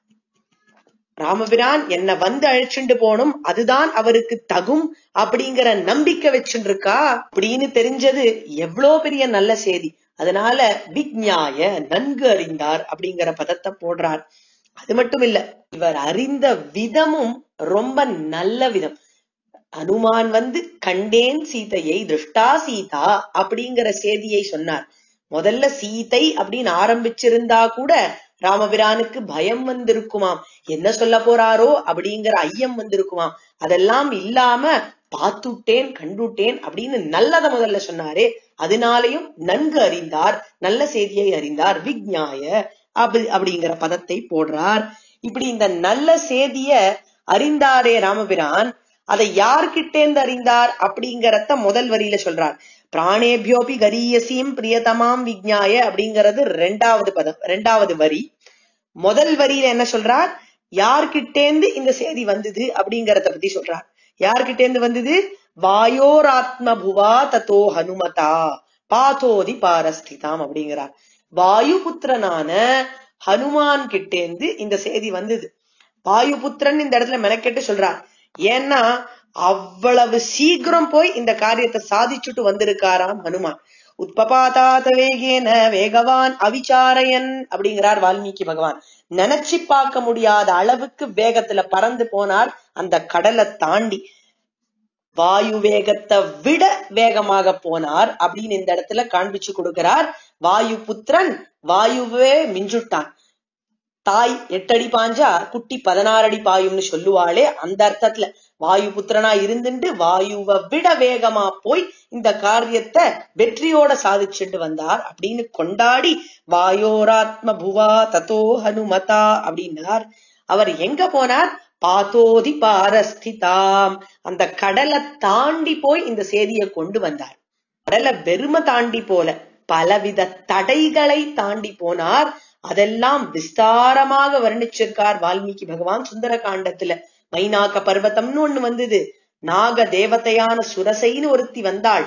ராமபிரான் என்ன வந்து அழைச்சுண்டு போனும், அதுதான் அவருக்கு தகும் அப்படிங்கிற நம்பிக்கை வச்சுட்டு இருக்கா அப்படின்னு தெரிஞ்சது எவ்வளவு பெரிய நல்ல செய்தி. அதனால விஜ்ஞாய நன்கு அறிந்தார் அப்படிங்கிற பதத்தை போடுறார். அது மட்டும் இல்ல, இவர் அறிந்த விதமும் ரொம்ப நல்ல விதம். ஹனுமான் வந்து கண்டேன் சீதையை, திருஷ்டா சீதா அப்படிங்கிற செய்தியை சொன்னார். முதல்ல சீதை அப்படின்னு ஆரம்பிச்சிருந்தா கூட ராமபிரானுக்கு பயம் வந்திருக்குமாம், என்ன சொல்ல போறாரோ அப்படிங்கிற ஐயம் வந்திருக்குமாம். அதெல்லாம் இல்லாம பார்த்துட்டேன் கண்டுட்டேன் அப்படின்னு நல்லத முதல்ல சொன்னாரே, அதனாலையும் நன்கு அறிந்தார், நல்ல செய்தியை அறிந்தார். விக்ஞாய அப்படி அப்படிங்கிற பதத்தை போடுறார். இப்படி இந்த நல்ல செய்திய அறிந்தாரே ராமபிரான், அதை யார்கிட்டேந்து அறிந்தார் அப்படிங்கறத முதல் வரியில சொல்றார். பிராணேபியோபி கரியசீம் பிரியதமாம் விக்ஞாய அப்படிங்கிறது ரெண்டாவது பதம், ரெண்டாவது வரி. முதல் வரியில என்ன சொல்றார், யார்கிட்டேந்து இந்த செய்தி வந்தது அப்படிங்கறத பத்தி சொல்றார். யார்கிட்டேந்து வந்தது? வாயோராத்ம புவா தத்தோ ஹனுமதா பாதோதி பாரஸ்திதாம் அப்படிங்கிறார். வாயு புத்திரனான ஹனுமான் கிட்டேந்து இந்த செய்தி வந்தது. வாயு புத்திரன் இந்த இடத்துல மெனக்கெட்டு சொல்றார். ஏன்னா அவ்வளவு சீக்கிரம் போய் இந்த காரியத்தை சாதிச்சுட்டு வந்திருக்காராம் ஹனுமான். உத்பபாதாத வேகேன வேகவான் அவிச்சாரயன் அப்படிங்கிறார் வால்மீகி பகவான். நினைச்சு பார்க்க முடியாத அளவுக்கு வேகத்துல பறந்து போனார் அந்த கடலை தாண்டி. வாயு வேகத்தை விட வேகமாக போனார் அப்படின்னு இந்த இடத்துல காண்பிச்சு கொடுக்கிறார். வாயு புத்திரன் வாயுவே மிஞ்சுட்டான். தாய் எட்டடி பாஞ்சா குட்டி பதினாறு அடி பாயும்னு சொல்லுவாளே, அந்த அர்த்தத்துல வாயு புத்திரனா இருந்துட்டு வாயுவை விட வேகமா போய் இந்த காரியத்தை வெற்றியோட சாதிச்சுட்டு வந்தார் அப்படின்னு கொண்டாடி வாயோராத்ம புவா தத்தோ ஹனுமதா அப்படின்னார். அவர் எங்க போனார்? பாதோதி பாரஸ்திதாம், அந்த கடலை தாண்டி போய் இந்த செய்தியை கொண்டு வந்தார். கடலை வெறுமை தாண்டி போல பலவித தடைகளை தாண்டி போனார். அதெல்லாம் விஸ்தாரமாக வர்ணிச்சிருக்கார் வால்மீகி பகவான் சுந்தர காண்டத்துல. மைனாக்க பர்வதம்னு ஒண்ணு வந்தது, நாக தேவதையான சுரசைன்னு ஒருத்தி வந்தாள்,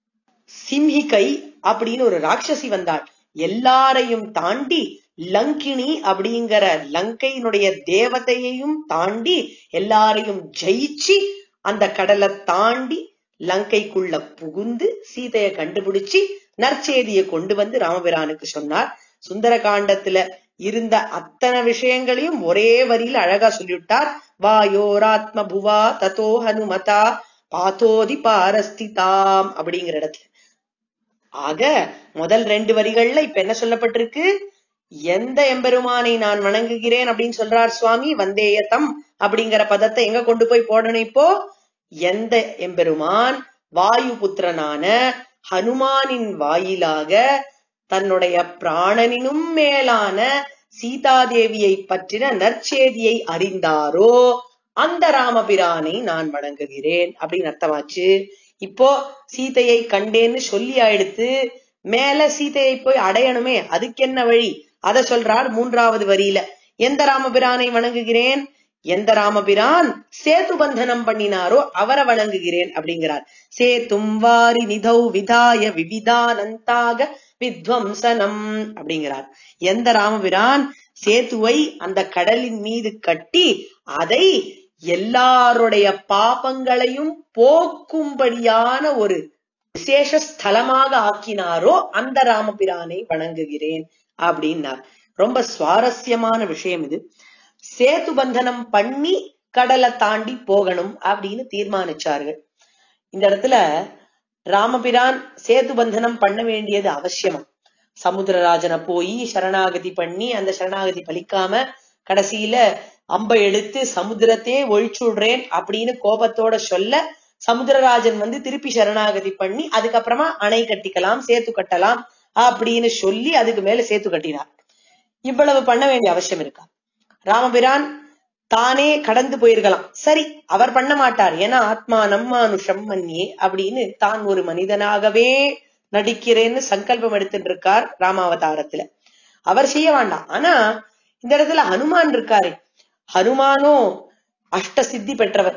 சிம்ஹிகை அப்படின்னு ஒரு ராட்சசி வந்தாள். எல்லாரையும் தாண்டி லங்கினி அப்படிங்கிற லங்கையினுடைய தேவதையையும் தாண்டி எல்லாரையும் ஜெயிச்சு அந்த கடலை தாண்டி லங்கைக்குள்ள புகுந்து சீதையை கண்டுபிடிச்சு நற்செய்தியை கொண்டு வந்து ராமபிரானுக்கு சொன்னார். சுந்தர காண்டத்துல இருந்த அத்தனை விஷயங்களையும் ஒரே வரியில அழகா சொல்லிவிட்டார். வாயோராத்ம புவா தத்தோ ஹனுமதா பாதோதி பாரஸ்திதாம் அப்படிங்கிற இடத்துல. ஆக முதல் ரெண்டு வரிகள்ல இப்ப என்ன சொல்லப்பட்டிருக்கு? எந்த எம்பெருமானை நான் வணங்குகிறேன் அப்படின்னு சொல்றார் சுவாமி. வந்தேயத்தம் அப்படிங்கிற பதத்தை எங்க கொண்டு போய் போடணும் இப்போ? எந்த எம்பெருமான் வாயு புத்திரனான ஹனுமானின் வாயிலாக தன்னுடைய பிராணனினும் மேலான சீதாதேவியை பற்றின நற்செய்தியை அறிந்தாரோ அந்த ராமபிரானை நான் வணங்குகிறேன் அப்படின்னு அர்த்தமாச்சு. இப்போ சீதையை கண்டேன்னு சொல்லி ஆயிடுத்து, மேல சீதையை போய் அடையணுமே, அதுக்கு என்ன வழி? அத சொல்றார் மூன்றாவது வரியில. எந்த ராமபிரானை வணங்குகிறேன்? எந்த ராமபிரான் சேது பந்தனம் பண்ணினாரோ அவரை வணங்குகிறேன் அப்படிங்கிறார். சேத்தும் வாரி நிதௌ விதாய விவிதானந்தாக வித்வம்சனம் அப்படிங்கிறார். எந்த ராமபிரான் சேத்துவை அந்த கடலின் மீது கட்டி அதை எல்லாருடைய பாபங்களையும் போக்கும்படியான ஒரு விசேஷ ஸ்தலமாக ஆக்கினாரோ அந்த ராமபிரானை வணங்குகிறேன் அப்படின்னார். ரொம்ப சுவாரஸ்யமான விஷயம் இது. சேது பந்தனம் பண்ணி கடலை தாண்டி போகணும் அப்படின்னு தீர்மானிச்சார்கள். இந்த இடத்துல ராமபிரான் சேது பந்தனம் பண்ண வேண்டியது அவசியமா. சமுத்திரராஜனை போய் சரணாகதி பண்ணி அந்த சரணாகதி பலிக்காம கடைசியில அம்பை எடுத்து சமுத்திரத்தையே ஒழிச்சுடுறேன் அப்படின்னு கோபத்தோட சொல்ல, சமுத்திரராஜன் வந்து திருப்பி சரணாகதி பண்ணி அதுக்கப்புறமா அணை கட்டிக்கலாம் சேத்து கட்டலாம் அப்படின்னு சொல்லி அதுக்கு மேல சேத்து கட்டினார். இவ்வளவு பண்ண வேண்டிய அவசியம் இருக்கா? ராமபிரான் தானே கடந்து போயிருக்கலாம். சரி, அவர் பண்ண மாட்டார். ஏன்னா ஆத்மா நம்மானுஷம் மன்னியே அப்படின்னு தான் ஒரு மனிதனாகவே நடிக்கிறேன்னு சங்கல்பம் எடுத்துட்டு இருக்கார் ராமாவதாரத்துல. அவர் செய்ய வேண்டாம். ஆனா இந்த இடத்துல ஹனுமான் இருக்காரு. ஹனுமானோ அஷ்ட சித்தி பெற்றவர்.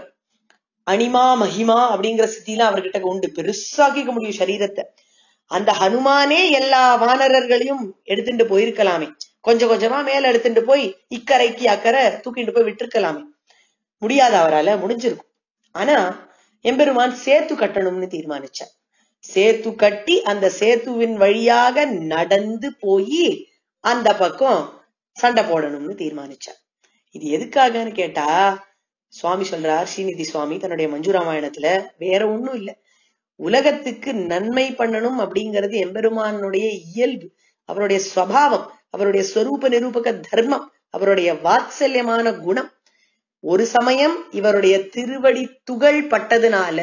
அனிமா மகிமா அப்படிங்கிற சித்திலாம் அவர்கிட்ட உண்டு. பெருசாக்கிக்க முடியும் சரீரத்தை. அந்த ஹனுமானே எல்லா வானரர்களையும் எடுத்துட்டு போயிருக்கலாமே, கொஞ்சம் கொஞ்சமா மேல எடுத்துட்டு போய் இக்கரைக்கு அக்கறை தூக்கிட்டு போய் விட்டுருக்கலாமே. முடியாத அவரால, முடிஞ்சிருக்கும். ஆனா எம்பெருமான் சேத்து கட்டணும்னு தீர்மானிச்சார். சேத்து கட்டி அந்த சேத்துவின் வழியாக நடந்து போய் அந்த பக்கம் சண்டை போடணும்னு தீர்மானிச்சார். இது எதுக்காகன்னு கேட்டா சுவாமி சொல்றார், ஸ்ரீநிதி சுவாமி தன்னுடைய மஞ்சு ராமாயணத்துல, வேற ஒண்ணும் இல்ல, உலகத்துக்கு நன்மை பண்ணணும் அப்படிங்கிறது எம்பெருமானுடைய இயல்பு, அவருடைய ஸ்வபாவம், அவருடைய ஸ்வரூப நிரூபக தர்மம், அவருடைய வாத்சல்யமான குணம். ஒரு சமயம் இவருடைய திருவடி துகள் பட்டதுனால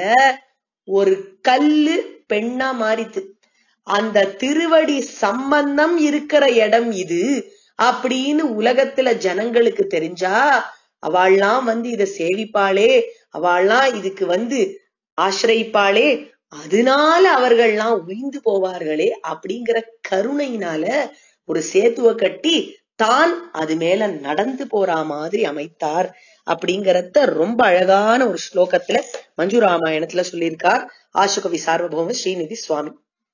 ஒரு கல்லு பெண்ணா மாறித்து. அந்த திருவடி சம்பந்தம் இருக்கிற இடம் இது அப்படின்னு உலகத்துல ஜனங்களுக்கு தெரிஞ்சா அவள்லாம் வந்து இத சேவிப்பாளே, அவள்லாம் இதுக்கு வந்து ஆசிரியிப்பாளே, அதனால அவர்கள்லாம் உயிர்ந்து போவார்களே அப்படிங்கிற கருணையினால ஒரு சேத்துவ கட்டி தான் அது மேல நடந்து போற மாதிரி அமைத்தார் அப்படிங்கறத ரொம்ப அழகான ஒரு ஸ்லோகத்துல மஞ்சு ராமாயணத்துல சொல்லியிருக்கார் ஆசுகவி சார்வபௌம ஸ்ரீநிதி சுவாமி.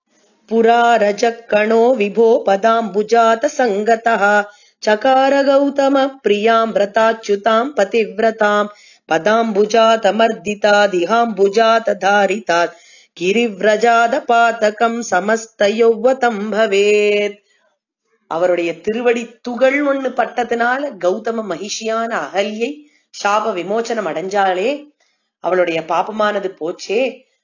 புரா ரஜக்கணோ விபோ பதாம்புஜாத சங்கதः சகார கௌதம பிரியாம் விரதாச்சுதாம் பதிவிரதாம் பதாம்புஜாத மர்திதாதிஹாம்புஜாத தாரிதாத் கிரிவ்ரஜாத பாதகம் சமஸ்த யௌவதம் பவேத். அவருடைய திருவடி துகள் ஒண்ணு பட்டதுனால கௌதம மகிஷியான அகல்யை சாப விமோச்சனம் அடைஞ்சாலே, அவளுடைய பாபமானது போச்சே.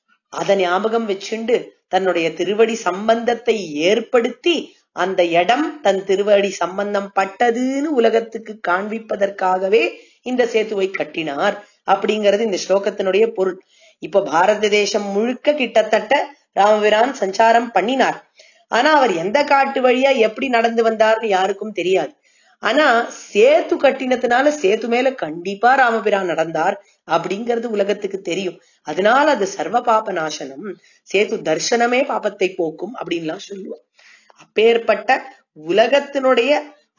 அத ஞாபகம் வச்சுண்டு தன்னுடைய திருவடி சம்பந்தத்தை ஏற்படுத்தி அந்த இடம் தன் திருவடி சம்பந்தம் பட்டதுன்னு உலகத்துக்கு காண்பிப்பதற்காகவே இந்த சேத்துவை கட்டினார் அப்படிங்கிறது இந்த ஸ்லோகத்தினுடைய பொருள். இப்ப பாரத தேசம் முழுக்க கிட்டத்தட்ட ராமபிரான் சஞ்சாரம் பண்ணினார். ஆனா அவர் எந்த காட்டு வழியா எப்படி நடந்து வந்தார்னு யாருக்கும் தெரியாது. ஆனா சேத்து கட்டினத்தினால சேத்து மேல கண்டிப்பா ராமபிரான் நடந்தார் அப்படிங்கிறது உலகத்துக்கு தெரியும். அதனால அது சர்வ பாப நாசனம், சேத்து தர்சனமே பாபத்தை போக்கும் அப்படின்லாம் சொல்லுவோம். அப்பேற்பட்ட உலகத்தினுடைய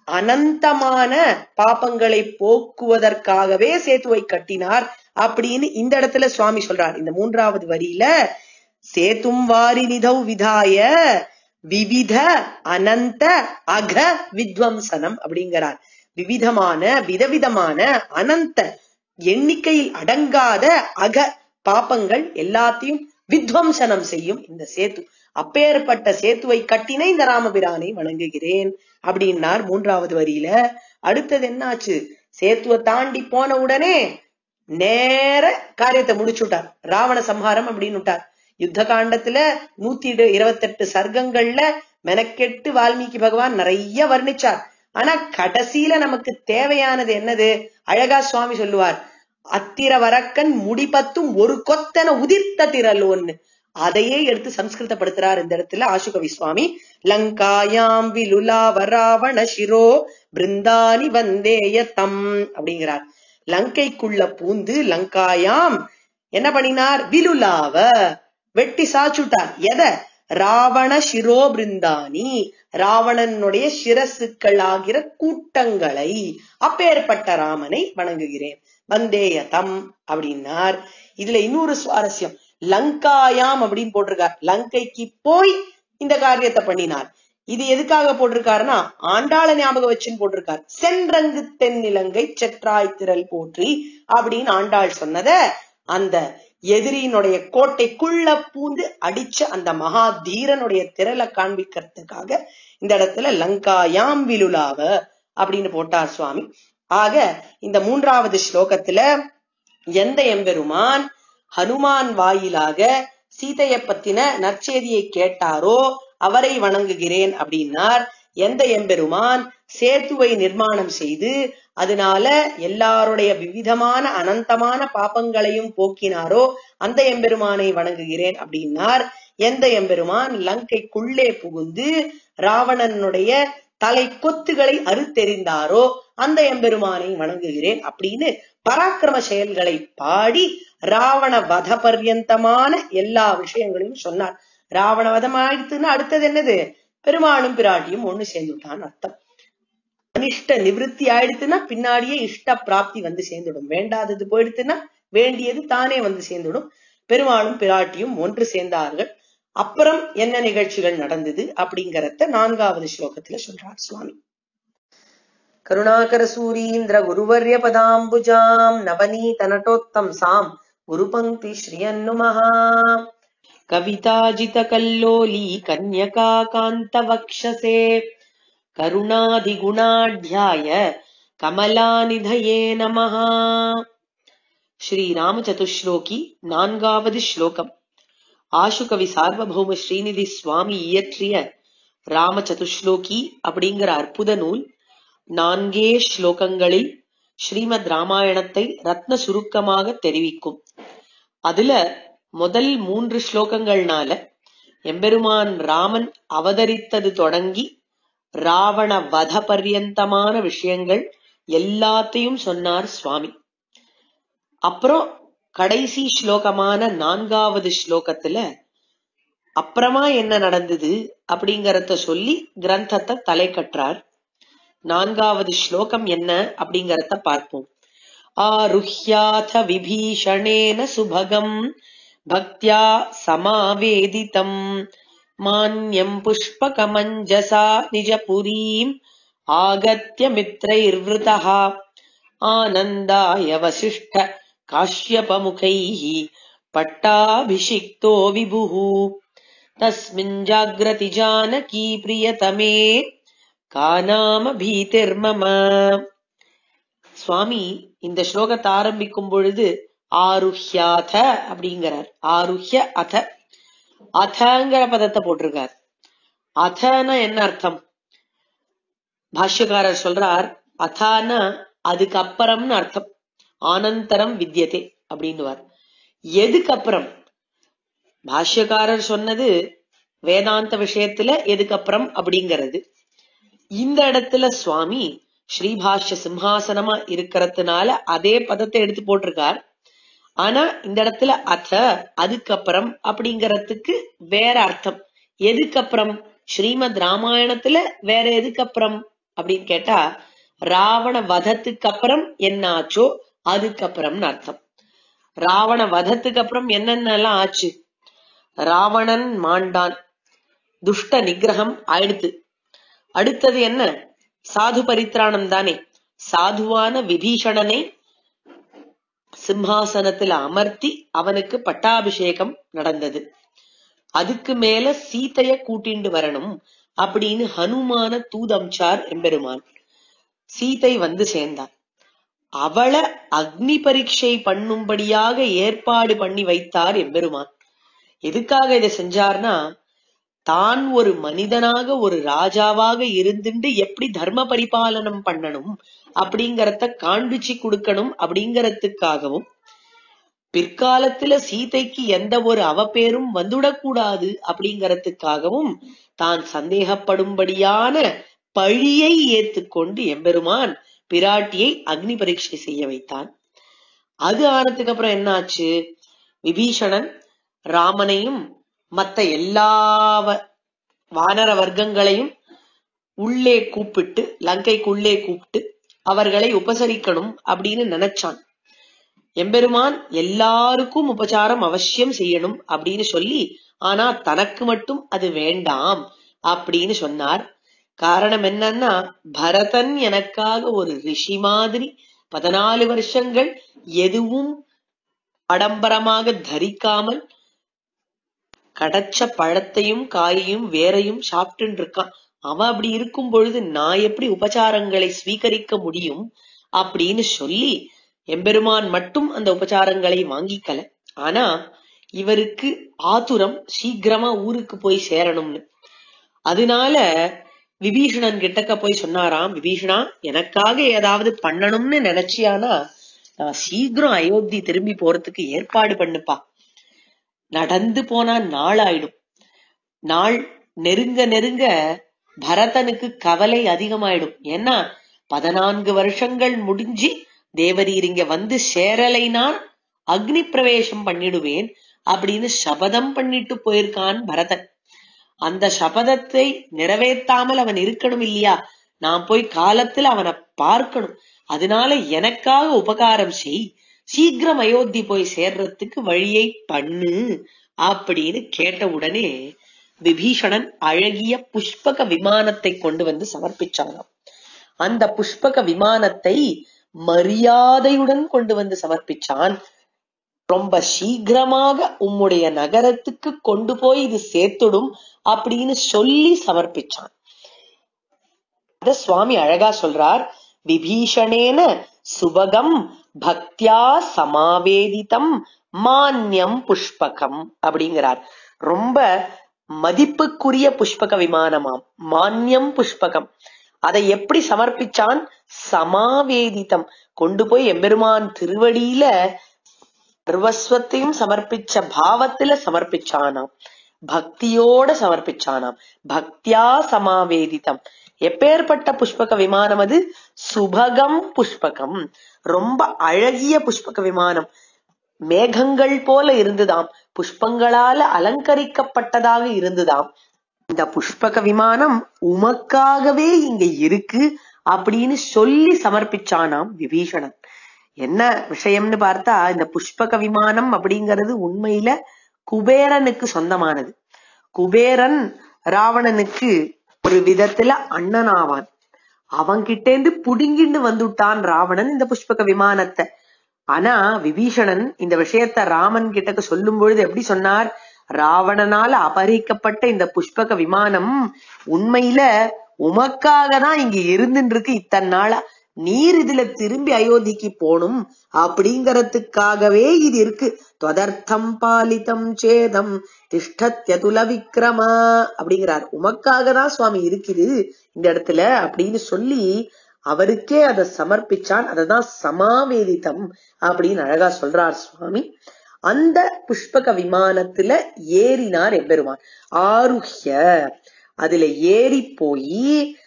அனந்தமான பாபங்களை போக்குவதற்காகவே சேத்துவை கட்டினார் அப்படின்னு இந்த இடத்துல சுவாமி சொல்றார். இந்த மூன்றாவது வரியில சேத்தும் வாரி நிதௌ விதாய விவித அனந்த அக வித்வம்சனம் அப்படிங்கிறார். விவிதமான விதவிதமான அனந்த எண்ணிக்கையில் அடங்காத அக பாபங்கள் எல்லாத்தையும் வித்வம்சனம் செய்யும் இந்த சேத்து. அப்பேற்பட்ட சேத்துவை கட்டின இந்த ராமபிரானை வணங்குகிறேன் அப்படின்னார் மூன்றாவது வரியில. அடுத்தது என்னாச்சு? சேத்துவை தாண்டி போன உடனே நேர காரியத்தை முடிச்சுட்டார், ராவண சம்ஹாரம் அப்படின்னு விட்டார். யுத்த காண்டத்துல நூத்தி இருபத்தி எட்டு சர்க்கங்கள்ல மெனக்கெட்டு வால்மீகி பகவான் நிறைய வர்ணிச்சார். ஆனா கடைசியில நமக்கு தேவையானது என்னது? அழகா சுவாமி சொல்லுவார், அத்திர வரக்கன் முடிபத்தும் ஒரு கொத்தன உதிர்த்த திரலோன்னு. அதையே எடுத்து சம்ஸ்கிருதப்படுத்துறார் இந்த இடத்துல ஆசுகவி சுவாமி. லங்காயாம் விலுலாவ ராவண சிரோ பிருந்தானி வந்தேயதம் அப்படிங்கிறார். லங்கைக்குள்ள பூந்து லங்காயாம் என்ன பண்ணினார்? விலுலாவ வெட்டி சாச்சுட்டார். எத? ராவண சிரோ பிருந்தானி, ராவணனுடைய சிரசுக்கள் ஆகிற கூட்டங்களை. அப்பேற்பட்ட ராமனை வணங்குகிறேன். வந்தேயதம் அப்படின்னார். இதுல இன்னொரு சுவாரஸ்யம், லங்காயாம் அப்படின்னு போட்டிருக்கார். லங்கைக்கு போய் இந்த காரியத்தை பண்ணினார். இது எதுக்காக போட்டிருக்காருன்னா ஆண்டாள ஞாபகம் வச்சுன்னு போட்டிருக்கார். சென்றங்கு தென்னிலங்கை செற்றாய் திரள் போற்றி அப்படின்னு ஆண்டாள் சொன்னத அந்த எதிரியினுடைய கோட்டைக்குள்ள பூந்து அடிச்ச அந்த மகா தீரனுடைய திரளை காண்பிக்கிறதுக்காக இந்த இடத்துல லங்காயாம் விலுலாவ அப்படின்னு போட்டார் சுவாமி. ஆக இந்த மூன்றாவது ஸ்லோகத்துல எந்த எம்பெருமான் ஹனுமான் வாயிலாக சீதையை பத்தின நற்செய்தியை கேட்டாரோ அவரை வணங்குகிறேன் அப்படின்னார். எந்த எம்பெருமான் சேத்துவை நிர்மாணம் செய்து அதனால எல்லாருடைய விவிதமான அனந்தமான பாபங்களையும் போக்கினாரோ அந்த எம்பெருமானை வணங்குகிறேன் அப்படின்னார். எந்த எம்பெருமான் லங்கைக்குள்ளே புகுந்து ராவணனுடைய தலை கொத்துகளை அறுத்தெறிந்தாரோ அந்த எம்பெருமானை வணங்குகிறேன் அப்படின்னு பராக்கிரம செயல்களை பாடி ராவண வத பர்யந்தமான எல்லா விஷயங்களையும் சொன்னார். ராவண வதம் ஆயிடுத்துன்னா அடுத்தது என்னது? பெருமாளும் பிராட்டியும் ஒண்ணு சேர்ந்துட்டான்னு அர்த்தம். அனிஷ்ட நிவிருத்தி ஆயிடுத்துன்னா பின்னாடியே இஷ்ட பிராப்தி வந்து சேர்ந்துடும். வேண்டாதது போயிடுத்துன்னா வேண்டியது தானே வந்து சேர்ந்துடும். பெருமாளும் பிராட்டியும் ஒன்று சேர்ந்தார்கள். அப்புறம் என்ன நிகழ்ச்சிகள் நடந்தது அப்படிங்கறத நான்காவது ஸ்லோகத்துல சொல்றார் சுவாமி. கருணாகர சூரீந்திர குருவர்ய பதாம்புஜாம் நவநீத நட்டோத்தம் சாம் குரு பங்கி ஸ்ரீயன்னுமஹா கவிதாஜித கல்லோலி கன்யகா காந்த வக்ஷசே கருணாதி குணாத்யாய கமலாநிதயே நமஹா. ஸ்ரீ ராம சதுஸ்லோகி நான்காவது ஸ்லோகம். ஆசுகவி சார்வபௌம ஸ்ரீநிதி சுவாமி இயற்றிய ராம சதுஸ்லோகி அப்படிங்கிற அற்புத நூல் நான்கே ஸ்லோகங்களில் ஸ்ரீமத் ராமாயணத்தை ரத்ன சுருக்கமாக தெரிவிக்கும். அதுல முதல் மூன்று ஸ்லோகங்கள்னால எம்பெருமான் ராமன் அவதரித்தது தொடங்கி ராவண வத பர்யந்தமான விஷயங்கள் எல்லாத்தையும் சொன்னார் சுவாமி. அப்புறம் கடைசி ஸ்லோகமான நான்காவது ஸ்லோகத்துல அப்புறமா என்ன நடந்தது அப்படிங்கறத சொல்லி கிரந்தத்தை தலை கற்றார். நான்காவது ஸ்லோகம் என்ன அப்படிங்கறத பார்ப்போம். ஆருஹ்யாத விபீஷணேன சுபகம் பக்த்யா சமாவேதிதம் மான்யம் புஷ்பகமஞ்சசா நிஜபுரீம் ஆகத்ய மித்ரைர்வ்ருதஹ ஆனந்தாய வசிஷ்ட காஷ்யபமுகைஹி பட்டாபிஷிக்தோ விபுஹு தஸ்மின் ஜாக்ரதி ஜானகி பிரியதமே காநாம பீதிர்மம. சுவாமி இந்த ஸ்லோகத்தை ஆரம்பிக்கும் பொழுது ஆருஹ்யாத அப்படிங்கிறார். ஆருஹ்ய அத, அதங்கிற பதத்தை போட்டிருக்கார். அதனா என்ன அர்த்தம்? பாஷ்யக்காரர் சொல்றார், அதானா அதுக்கு அப்புறம்னு அர்த்தம். ஆனந்தரம் வித்யதே அப்படின்னுவார். எதுக்கு அப்புறம்? பாஷ்யக்காரர் சொன்னது வேதாந்த விஷயத்துல எதுக்கு அப்புறம் அப்படிங்கிறது. இந்த இடத்துல சுவாமி ஸ்ரீபாஷ்ய சிம்ஹாசனமா இருக்கிறதுனால அதே பதத்தை எடுத்து போட்டிருக்கார். ஆனா இந்த இடத்துல அத அதுக்கப்புறம் அப்படிங்கறதுக்கு வேற அர்த்தம். எதுக்கப்புறம்? ஸ்ரீமத் ராமாயணத்துல வேற எதுக்கப்புறம் அப்படின்னு கேட்டா ராவண வதத்துக்கு அப்புறம் என்ன ஆச்சோ அதுக்கப்புறம்னு அர்த்தம். ராவண வதத்துக்கு அப்புறம் என்னென்னலாம் ஆச்சு? ராவணன் மாண்டான், துஷ்ட நிகிரகம் ஆயிடுத்து. அடுத்தது என்ன? சாது பரித்ராணம் தானே. சாதுவான விபீஷணனை சிம்ஹாசனத்துல அமர்த்தி அவனுக்கு பட்டாபிஷேகம் நடந்தது. அதுக்கு மேல சீதைய கூட்டிண்டு வரணும் அப்படின்னு ஹனுமான தூதம்சார் எம்பெருமான். சீதை வந்து சேர்ந்தார். அவளை அக்னி பரீட்சை பண்ணும்படியாக ஏற்பாடு பண்ணி வைத்தார் எம்பெருமான். எதுக்காக இதை செஞ்சார்னா, தான் ஒரு மனிதனாக ஒரு ராஜாவாக இருந்துட்டு எப்படி தர்ம பரிபாலனம் பண்ணணும் அப்படிங்கறத காண்பிச்சு கொடுக்கணும் அப்படிங்கறதுக்காகவும், பிற்காலத்துல சீதைக்கு எந்த ஒரு அவப்பேரும் வந்துடக்கூடாது அப்படிங்கறதுக்காகவும் தான் சந்தேகப்படும்படியான பழியை ஏத்துக்கொண்டு எம்பெருமான் பிராட்டியை அக்னி பரீட்சை செய்ய வைத்தான். அது ஆனதுக்கு அப்புறம் என்ன ஆச்சு? விபீஷணன் ராமனையும் மத்த எல்லா வானர வர்க்கங்களையும் உள்ளே கூப்பிட்டு, லங்கைக்குள்ளே கூப்பிட்டு அவர்களை உபசரிக்கணும் அப்படின்னு நினைச்சான். எம்பெருமான் எல்லாருக்கும் உபசாரம் அவசியம் செய்யணும் அப்படின்னு சொல்லி, ஆனா தனக்கு மட்டும் அது வேண்டாம் அப்படின்னு சொன்னார். காரணம் என்னன்னா, பரதன் எனக்காக ஒரு ரிஷி மாதிரி பதினாலு வருஷங்கள் எதுவும் ஆடம்பரமாக தரிக்காமல் கடச்ச பழத்தையும் காயையும் வேறையும் சாப்பிட்டு இருக்கான். அவன் அப்படி இருக்கும் பொழுது நான் எப்படி உபசாரங்களை ஸ்வீகரிக்க முடியும் அப்படின்னு சொல்லி எம்பெருமான் மட்டும் அந்த உபசாரங்களை வாங்கிக்கல. ஆனா இவருக்கு ஆத்துரம், சீக்கிரமா ஊருக்கு போய் சேரணும்னு. அதனால விபீஷணன் கிட்டக்க போய் சொன்னாராம், விபீஷணா எனக்காக ஏதாவது பண்ணணும்னு நினைச்சியானா நான் சீக்கிரம் அயோத்தி திரும்பி போறதுக்கு ஏற்பாடு பண்ணுப்பா. நடந்து போனா நாள் ஆயிடும். நாள் நெருங்க நெருங்க பரதனுக்கு கவலை அதிகமாயிடும். ஏன்னா பதினான்கு வருஷங்கள் முடிஞ்சு தேவரீர் இங்க வந்து சேரலைனா அக்னி பிரவேசம் பண்ணிடுவேன் அப்படின்னு சபதம் பண்ணிட்டு போயிருக்கான் பரதன். அந்த சபதத்தை நிறைவேற்றாமல் அவன் இருக்கணும் இல்லையா? நான் போய் காலத்துல அவனை பார்க்கணும். அதனால எனக்காக உபகாரம் செய், சீக்கிரம் அயோத்தி போய் சேர்றதுக்கு வழியை பண்ணு அப்படின்னு கேட்ட உடனே விபீஷணன் அழகிய புஷ்பக விமானத்தை கொண்டு வந்து சமர்ப்பிச்சானாம். அந்த புஷ்பக விமானத்தை மரியாதையுடன் கொண்டு வந்து சமர்ப்பிச்சான். ரொம்ப சீக்கிரமாக உம்முடைய நகரத்துக்கு கொண்டு போய் இது சேர்த்துடும் அப்படின்னு சொல்லி சமர்ப்பிச்சான். அத சுவாமி அழகா சொல்றார். விபீஷணேன சுபகம் பக்தியா சமாவேதிதம் மான்யம் புஷ்பகம் அப்படிங்கிறார். ரொம்ப மதிப்புக்குரிய புஷ்பக விமானமாம், மான்யம் புஷ்பகம். அதை எப்படி சமர்ப்பிச்சான்? சமாவேதித்தம், கொண்டு போய் எம்பெருமான் திருவடியில சர்வஸ்வத்தையும் சமர்ப்பிச்ச பாவத்துல சமர்ப்பிச்சானாம், பக்தியோட சமர்ப்பிச்சானாம். பக்தியா சமாவேதித்தம். எப்பேற்பட்ட புஷ்பக விமானம் அது? சுபகம் புஷ்பகம், ரொம்ப அழகிய புஷ்பக விமானம். மேகங்கள் போல இருந்துதாம், புஷ்பங்களால அலங்கரிக்கப்பட்டதாக இருந்துதாம். இந்த புஷ்பக விமானம் உமக்காகவே இங்க இருக்கு அப்படின்னு சொல்லி சமர்ப்பிச்சானாம் விபீஷணன். என்ன விஷயம்னு பார்த்தா, இந்த புஷ்பக விமானம் அப்படிங்கிறது உண்மையில குபேரனுக்கு சொந்தமானது. குபேரன் ராவணனுக்கு ஒரு விதத்துல அண்ணனாவான். அவன்கிட்டேந்து புடுங்கிண்டு வந்துட்டான் ராவணன் இந்த புஷ்பக விமானத்தை. ஆனா விபீஷணன் இந்த விஷயத்த ராமன் கிட்ட சொல்லும் பொழுது எப்படி சொன்னார்? ராவணனால அபகரிக்கப்பட்ட இந்த புஷ்பக விமானம் உண்மையில உமக்காக தான் இங்க இருந்துட்டு இருக்கு இத்தனை நாளா. நீர் இதுல திரும்பி அயோத்திக்கு போனும் அப்படிங்கறதுக்காகவே இது இருக்கு. தொதர்த்தம் பாலிதம் சேதம் திஷ்டத்யதுல விக்ரமா அப்படிங்கிறார். உமக்காக தான் சுவாமி இருக்குது இந்த இடத்துல அப்படின்னு சொல்லி அவருக்கே அதை சமர்ப்பிச்சான். அததான் சமாவேதித்தம் அப்படின்னு அழகா சொல்றார் சுவாமி. அந்த புஷ்பக விமானத்துல ஏறினார் எம்பெருமான். ஆருஹ்ய, அதுல ஏறி போய்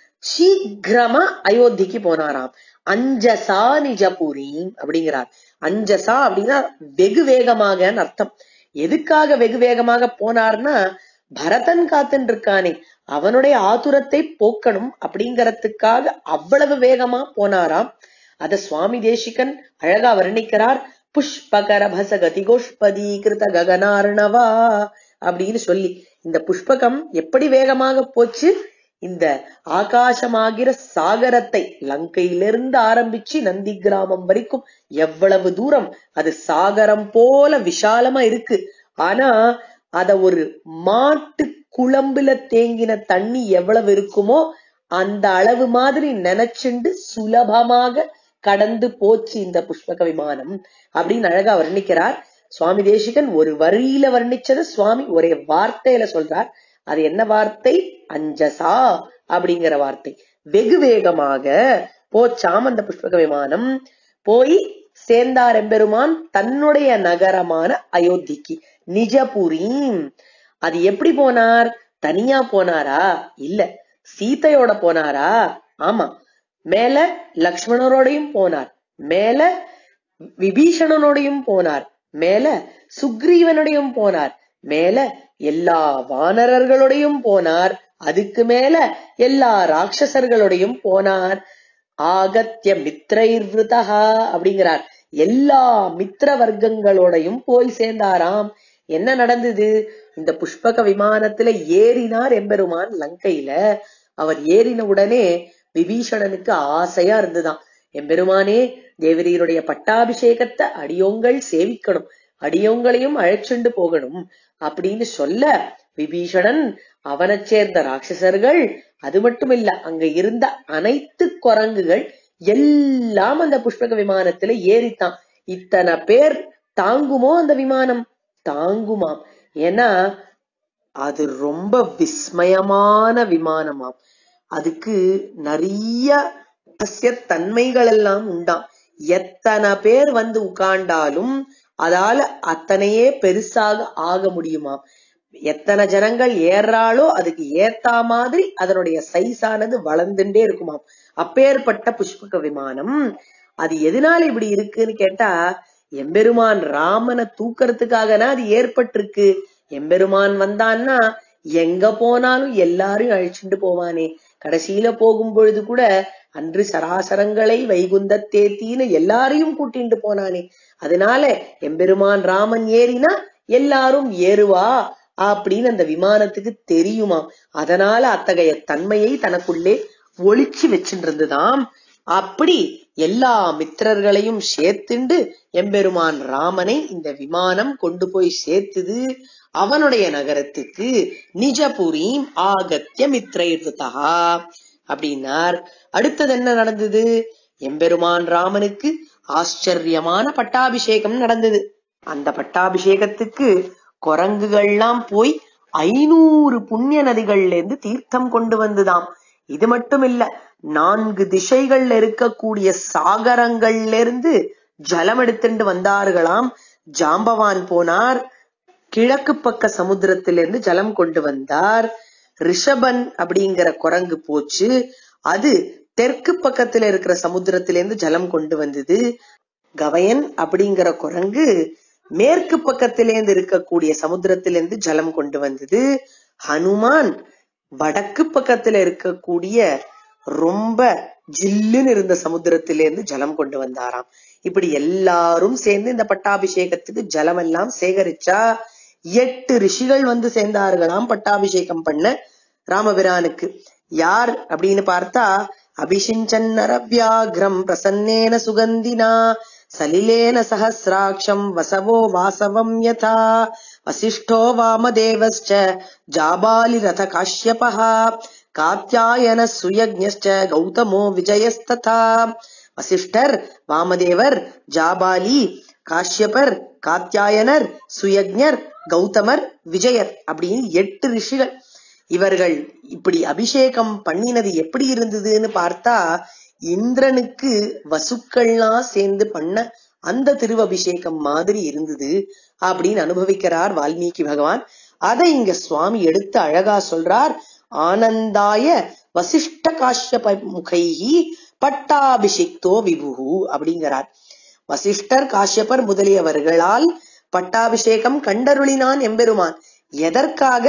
சீக்கிரமா அயோத்திக்கு போனாராம். அஞ்சசா நிஜபுரி அப்படிங்கிறார். அஞ்சசா அப்படின்னா வெகு வேகமாக அர்த்தம். எதுக்காக வெகு வேகமாக போனார்னா, பரதன் காத்துன்னு இருக்கானே அவனுடைய ஆதுரத்தை போக்கணும் அப்படிங்கறதுக்காக அவ்வளவு வேகமா போனாராம். அத சுவாமி தேசிகன் அழகா வர்ணிக்கிறார். புஷ்பகர பசகதி கோஷ்பதி கிருத ககனார்ணவா அப்படின்னு சொல்லி, இந்த புஷ்பகம் எப்படி வேகமாக போச்சு? இந்த ஆகாசமாகிற சாகரத்தை லங்கையிலிருந்து ஆரம்பிச்சு நந்தி கிராமம் வரைக்கும் எவ்வளவு தூரம் அது சாகரம் போல விஷாலமா இருக்கு. ஆனா அத ஒரு மாட்டு குழம்புல தேங்கின தண்ணி எவ்வளவு இருக்குமோ அந்த அளவு மாதிரி நினைச்சுண்டு சுலபமாக கடந்து போச்சு இந்த புஷ்பக விமானம் அப்படின்னு அழகா வர்ணிக்கிறார் சுவாமி தேசிகன். ஒரு வரியில வர்ணிச்சது சுவாமி ஒரே வார்த்தையில சொல்றார். அது என்ன வார்த்தை? அஞ்சசா அப்படிங்கிற வார்த்தை. வெகு வேகமாக போச்சாம் அந்த புஷ்பக விமானம். போய் சேர்ந்தார் எம்பெருமான் தன்னுடைய நகரமான அயோத்திக்கு. நிஜபுரி. அது எப்படி போனார்? தனியா போனாரா? இல்ல. சீதையோட போனாரா? ஆமா. மேல லக்ஷ்மணரோடையும் போனார், மேல விபீஷணனோடையும் போனார், மேல சுக்ரீவனுடையும் போனார், மேல எல்லா வானரர்களோடையும் போனார், அதுக்கு மேல எல்லா ராட்சசர்களோடையும் போனார். ஆகத்ய மித்ரைர்விருதா அப்படிங்கிறார். எல்லா மித்ர வர்க்கங்களோடையும் போய் சேர்ந்தாராம். என்ன நடந்தது? இந்த புஷ்பக விமானத்துல ஏறினார் எம்பெருமான் லங்கையில. அவர் ஏறின உடனே விபீஷணனுக்கு ஆசையா இருந்துதான். எம்பெருமானே, தேவரீருடைய பட்டாபிஷேகத்தை அடியோங்கள் சேவிக்கணும், அடியோங்களையும் அழைச்சுண்டு போகணும் அப்படின்னு சொல்ல, விபீஷணன் அவனை சேர்ந்த ராட்சசர்கள், அது மட்டும் இல்ல அங்க இருந்த அனைத்து குரங்குகள் எல்லாம் அந்த புஷ்பக விமானத்துல ஏறித்தான். இத்தனை பேர் தாங்குமோ அந்த விமானம்? தாங்குமாம். ஏன்னா அது ரொம்ப விஸ்மயமான விமானமாம். அதுக்கு நிறைய தன்மைகள் எல்லாம் உண்டாம். எத்தனை பேர் வந்து உட்கார்ந்தாலும் அதால அத்தனையே பெருசாக ஆக முடியுமாம். எத்தனை ஜனங்கள் ஏறாலோ அதுக்கு ஏத்தா மாதிரி அதனுடைய சைஸானது வளர்ந்துட்டே இருக்குமாம். அப்பேற்பட்ட புஷ்பக விமானம். அது எதனால இப்படி இருக்குன்னு கேட்டா, எம்பெருமான் ராமனை தூக்கறதுக்காகனா அது ஏற்பட்டிருக்கு. எம்பெருமான் வந்தான்னா எங்க போனாலும் எல்லாரையும் அழிச்சுட்டு போவானே. கடைசியில போகும் பொழுது கூட அன்று சராசரங்களை வைகுந்த தேத்தின்னு எல்லாரையும் கூட்டிட்டு போனானே. அதனால எம்பெருமான் ராமன் ஏறினா எல்லாரும் ஏறுவா அப்படின்னு அந்த விமானத்துக்கு தெரியுமாம். அதனால அத்தகைய தன்மையை தனக்குள்ளே ஒளிச்சு வச்சுட்டு இருந்துதாம். அப்படி எல்லா மித்திரர்களையும் சேர்த்துண்டு எம்பெருமான் ராமனை இந்த விமானம் கொண்டு போய் சேர்த்துது அவனுடைய நகரத்துக்கு. நிஜபுரி ஆகத்ய மித்ரைர்விருதா அப்படின்னார். அடுத்தது என்ன நடந்தது? எம்பெருமான் ராமனுக்கு ஆச்சரியமான பட்டாபிஷேகம் நடந்தது. அந்த பட்டாபிஷேகத்துக்கு குரங்குகள்லாம் போய் ஐநூறு புண்ணிய நதிகள்ல இருந்து தீர்த்தம் கொண்டு வந்துதாம். இது மட்டும் இல்ல, நான்கு திசைகள்ல இருக்கக்கூடிய சாகரங்கள்ல இருந்து ஜலம் எடுத்துட்டு வந்தார்களாம். ஜாம்பவான் போனார், கிழக்கு பக்க சமுத்திரத்திலிருந்து ஜலம் கொண்டு வந்தார். ரிஷபன் அப்படிங்கிற குரங்கு போச்சு, அது தெற்கு பக்கத்துல இருக்கிற சமுத்திரத்திலிருந்து ஜலம் கொண்டு வந்தது. கவயன் அப்படிங்கிற குரங்கு மேற்கு பக்கத்திலேருந்து இருக்கக்கூடிய சமுத்திரத்திலிருந்து ஜலம் கொண்டு வந்தது. ஹனுமான் வடக்கு பக்கத்துல இருக்கக்கூடிய ரொம்ப ஜில்லுன்னு இருந்த சமுத்திரத்திலிருந்து ஜலம் கொண்டு வந்தாராம். இப்படி எல்லாரும் சேர்ந்து இந்த பட்டாபிஷேகத்துக்கு ஜலம் எல்லாம் சேகரிச்சா எட்டு ரிஷிகள் வந்து சேர்ந்தார்களாம் பட்டாபிஷேகம் பண்ண ராமபிரானுக்கு. யார் அப்படின்னு பார்த்தா, அபிஷிஞ்சன் நரவ்யாக்ரம் பிரசன்னேன சுகந்தினா சலிலேன சஹஸ்ராட்சம் வசவோ வாசவம் யதா வசிஷ்டோ வாமதேவஸ்ச ஜாபாலி ரத காஷ்யபஹ காத்யாயன சுயக்ஞஸ்ச கௌதமோ விஜயஸ்ததா. வசிஷ்டர், வாமதேவர், ஜாபாலி, காஷ்யபர், காத்யாயனர், சுயக்ஞர், கௌதமர், விஜயர் அப்படின்னு எட்டு ரிஷிகள். இவர்கள் இப்படி அபிஷேகம் பண்ணினது எப்படி இருந்ததுன்னு பார்த்தா, இந்திரனுக்கு வசுக்கள்லாம் சேர்ந்து பண்ண அந்த திருவபிஷேகம் மாதிரி இருந்தது அப்படின்னு அனுபவிக்கிறார் வால்மீகி பகவான். அதை இங்க சுவாமி எடுத்து அழகா சொல்றார். ஆனந்தாய வசிஷ்ட காஷ்யப முகைஹி பட்டாபிஷிக்தோ விபுஹு அப்படிங்கிறார். வசிஷ்டர், காஷ்யபர் முதலியவர்களால் பட்டாபிஷேகம் கண்டருளினான் எம்பெருமான். எதற்காக?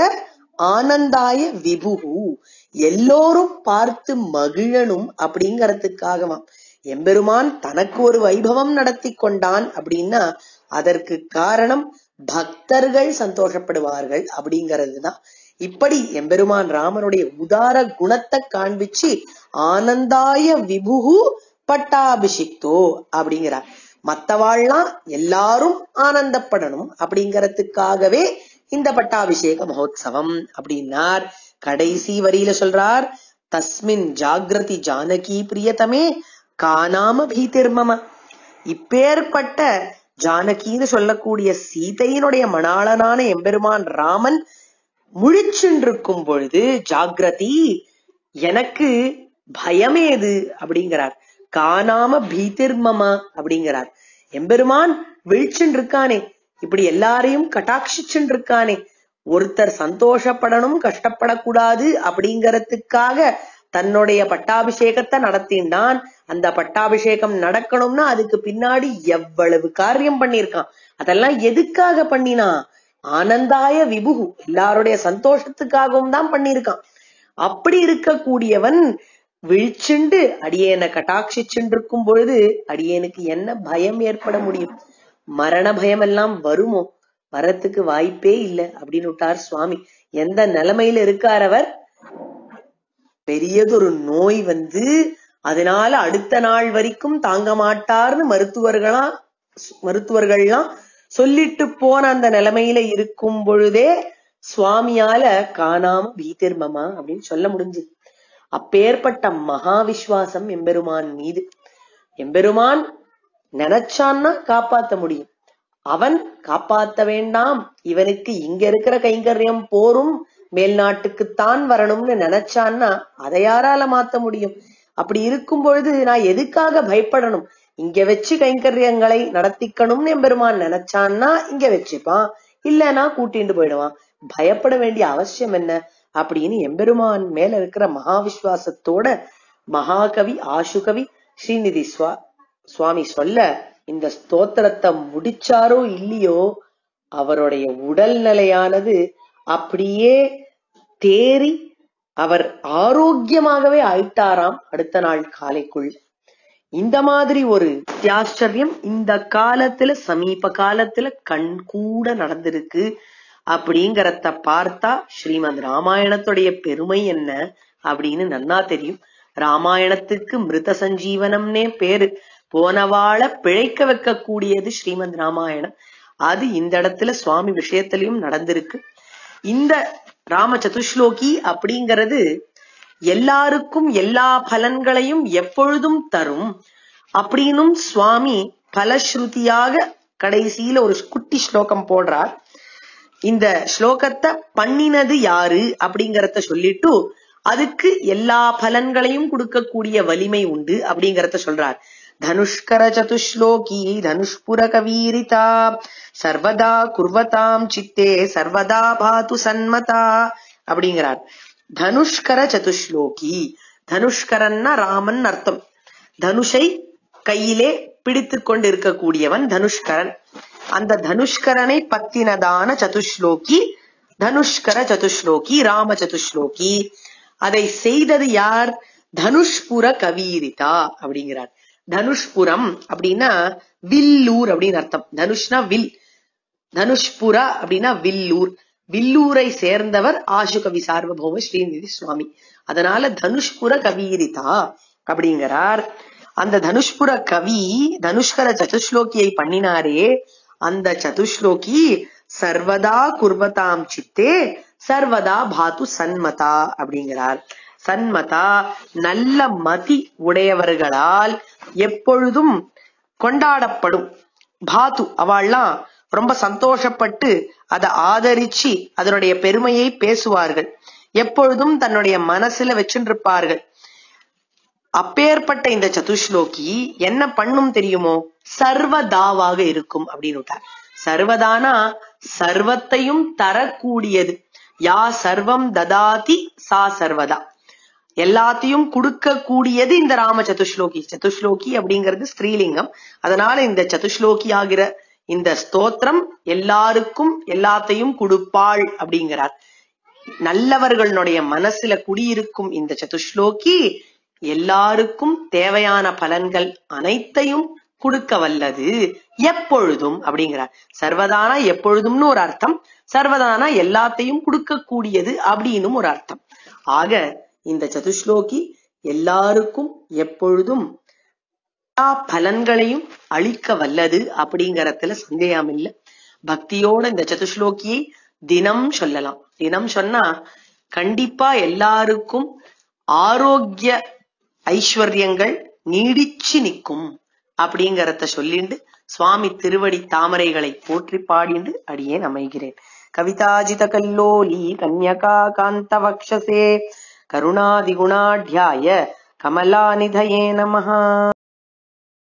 ஆனந்தாய விபுஹு, எல்லோரும் பார்த்து மகிழனும் அப்படிங்கறதுக்காகவாம். எம்பெருமான் தனக்கு ஒரு வைபவம் நடத்தி கொண்டான் அப்படின்னா அதற்கு காரணம் பக்தர்கள் சந்தோஷப்படுவார்கள் அப்படிங்கிறதுதான். இப்படி எம்பெருமான் ராமனுடைய உதார குணத்தை காண்பிச்சு ஆனந்தாய விபுஹு பட்டாபிஷிக்தோ அப்படிங்கிறார். மத்தவாள்லாம் எல்லாரும் ஆனந்தப்படணும் அப்படிங்கறதுக்காகவே இந்த பட்டாபிஷேக மகோத்சவம் அப்படின்னார். கடைசி வரியில சொல்றார், தஸ்மின் ஜாகிரதி ஜானகி பிரியதமே காணாம பீதிர்மம. இப்பேற்பட்ட ஜானகின்னு சொல்லக்கூடிய சீதையினுடைய மணாளனான எம்பெருமான் ராமன் முழிச்சுருக்கும் பொழுது ஜாகிரதி, எனக்கு பயமேது அப்படிங்கிறார். காணாம பீதிர்மம அப்படிங்கிறார். எம்பெருமான் விழிச்சுன்னு இருக்கானே, இப்படி எல்லாரையும் கட்டாட்சிச்சுன்னு இருக்கானே, ஒருத்தர் சந்தோஷப்படணும் கஷ்டப்படக்கூடாது அப்படிங்கறதுக்காக தன்னுடைய பட்டாபிஷேகத்தை நடத்தினான். அந்த பட்டாபிஷேகம் நடக்கணும்னா அதுக்கு பின்னாடி எவ்வளவு காரியம் பண்ணிருக்கான். அதெல்லாம் எதுக்காக பண்ணினா? ஆனந்தாய விபுகு, எல்லாருடைய சந்தோஷத்துக்காகவும் தான் பண்ணிருக்கான். அப்படி இருக்கக்கூடியவன் விழிச்சுண்டு அடியேனை கட்டாட்சிச்சுண்டு இருக்கும் பொழுது அடியேனுக்கு என்ன பயம் ஏற்பட முடியும்? மரண பயம் எல்லாம் வருமோ? வரத்துக்கு வாய்ப்பே இல்லை அப்படின்னு விட்டார் சுவாமி. எந்த நிலைமையில இருக்கார் அவர்? பெரியதொரு நோய் வந்து அதனால அடுத்த நாள் வரைக்கும் தாங்க மாட்டார்னு மருத்துவர்களா மருத்துவர்கள்லாம் சொல்லிட்டு போன அந்த நிலைமையில இருக்கும் பொழுதே சுவாமியால காணாம பீதிர்மமா அப்படின்னு சொல்ல முடிஞ்சது. அப்பேற்பட்ட மகா விஸ்வாசம் எம்பெருமான் மீது. எம்பெருமான் நினைச்சான்னா காப்பாத்த முடியும். அவன் காப்பாத்த வேண்டாம், இவனுக்கு இங்க இருக்கிற கைங்கரியம் போரும், மேல்நாட்டுக்குத்தான் வரணும்னு நினைச்சான்னா அதை யாரால மாத்த முடியும்? அப்படி இருக்கும் பொழுது நான் எதுக்காக பயப்படணும்? இங்க வச்சு கைங்கரியங்களை நடத்திக்கணும்னு எம்பெருமான் நினைச்சான்னா இங்க வச்சுப்பான், இல்லன்னா கூட்டிட்டு போயிடுவான். பயப்பட வேண்டிய அவசியம் என்ன அப்படின்னு எம்பெருமான் மேல இருக்கிற மகா விஸ்வாசத்தோட மகாகவி ஆசுகவி ஸ்ரீநிதி சுவா சுவாமி சொல்ல, இந்த ஸ்தோத்திரத்தை முடிச்சாரோ இல்லையோ அவருடைய உடல் நிலையானது அப்படியே தேறி அவர் ஆரோக்கியமாகவே ஆயிட்டாராம் அடுத்த நாள் காலைக்குள். இந்த மாதிரி ஒரு ஆச்சரியம் இந்த காலத்துல சமீப காலத்துல கண் கூட நடந்திருக்கு. அப்படிங்கறத பார்த்தா ஸ்ரீமத் ராமாயணத்துடைய பெருமை என்ன அப்படின்னு நன்னா தெரியும். ராமாயணத்துக்கு மிருத சஞ்சீவனம்னே பேரு. போனவாள பிழைக்க வைக்க கூடியது ஸ்ரீமத் ராமாயணம். அது இந்த இடத்துல சுவாமி விஷயத்திலையும் நடந்திருக்கு. இந்த ராம சதுஸ்லோகி அப்படிங்கிறது எல்லாருக்கும் எல்லா பலன்களையும் எப்பொழுதும் தரும் அப்படின்னும் சுவாமி பலஸ்ருதியாக கடைசியில ஒரு குட்டி ஸ்லோகம் போடுறார். இந்த ஸ்லோகத்தை பண்ணினது யாரு அப்படிங்கறத சொல்லிட்டு அதுக்கு எல்லா பலன்களையும் கொடுக்கக்கூடிய வலிமை உண்டு அப்படிங்கறத சொல்றார். தனுஷ்கர சதுஸ்லோகி தனுஷ்புர கவீரிதா சர்வதா குர்வதாம் சித்தே சர்வதா பாது சன்மதா அப்படிங்கிறார். தனுஷ்கர சதுஸ்லோகி, தனுஷ்கரன்னா ராமன் அர்த்தம். தனுஷை கையிலே பிடித்து கொண்டு இருக்கக்கூடியவன் தனுஷ்கரன். அந்த தனுஷ்கரனை பத்தினதான சதுஸ்லோகி தனுஷ்கர சதுஸ்லோகி ராம சதுஸ்லோகி. அதை செய்தது யார்? தனுஷ்புர கவீரிதா அப்படிங்கிறார். தனுஷ்புரம் அப்படின்னா வில்லூர் அப்படின்னு அர்த்தம். தனுஷ்னா வில், தனுஷ்புர அப்படின்னா வில்லூர். வில்லூரை சேர்ந்தவர் ஆசுகவி சார்வபௌம ஸ்ரீநிதி சுவாமி. அதனால தனுஷ்புர கவீரிதா அப்படிங்கிறார். அந்த தனுஷ்புர கவி தனுஷ்கர சதுஸ்லோகியை பண்ணினாரே, அந்த சதுஸ்லோகி சர்வதா குர்வதாம் சித்தே சர்வதா பாது சன்மதா அப்படிங்கிறார். சன்மதா நல்ல மதி உடையவர்களால் எப்பொழுதும் கொண்டாடப்படும். பாது அவள்லாம் ரொம்ப சந்தோஷப்பட்டு அதை ஆதரிச்சு அதனுடைய பெருமையை பேசுவார்கள். எப்பொழுதும் தன்னுடைய மனசுல வச்சுருப்பார்கள். அப்பேற்பட்ட இந்த சதுஸ்லோகி என்ன பண்ணும் தெரியுமோ? சர்வதாவாக இருக்கும் அப்படின்னு. சர்வதானா சர்வத்தையும் தரக்கூடியது. யா சர்வம் ததாதி சா சர்வதா, எல்லாத்தையும் கொடுக்க கூடியது இந்த ராம சதுஸ்லோகி. சதுஸ்லோகி அப்படிங்கிறது ஸ்திரீலிங்கம். அதனால இந்த சதுஸ்லோகி ஆகிற இந்த ஸ்தோத்திரம் எல்லாருக்கும் எல்லாத்தையும் கொடுப்பாள் அப்படிங்கிறார். நல்லவர்களுடைய மனசுல குடியிருக்கும் இந்த சதுஸ்லோகி எல்லாருக்கும் தேவையான பலன்கள் அனைத்தையும் கொடுக்க வல்லது எப்பொழுதும் அப்படிங்கிறார். சர்வதானா எப்பொழுதும்னு ஒரு அர்த்தம், சர்வதானா எல்லாத்தையும் கொடுக்க கூடியது அப்படின்னு ஒரு அர்த்தம். ஆக இந்த சதுஸ்லோகி எல்லாருக்கும் எப்பொழுதும் எல்லா பலன்களையும் அளிக்க வல்லது அப்படிங்கறதுல சந்தேகம் இல்லை. பக்தியோட இந்த சதுஸ்லோகியை தினம் சொல்லலாம். தினம் சொன்னா கண்டிப்பா எல்லாருக்கும் ஆரோக்கிய ஐஸ்வர்யங்கள் நீடிச்சு நிற்கும் அப்படிங்கறத சொல்லிண்டு சுவாமி திருவடி தாமரைகளை போற்றி பாடிண்டு அடியேன் அமைகிறேன். கவிதாஜித கல்லோலி கன்யகா காந்த வக்ஷசே கருணாதிகுணாட்யாய கமலாநிதயே நமஹ.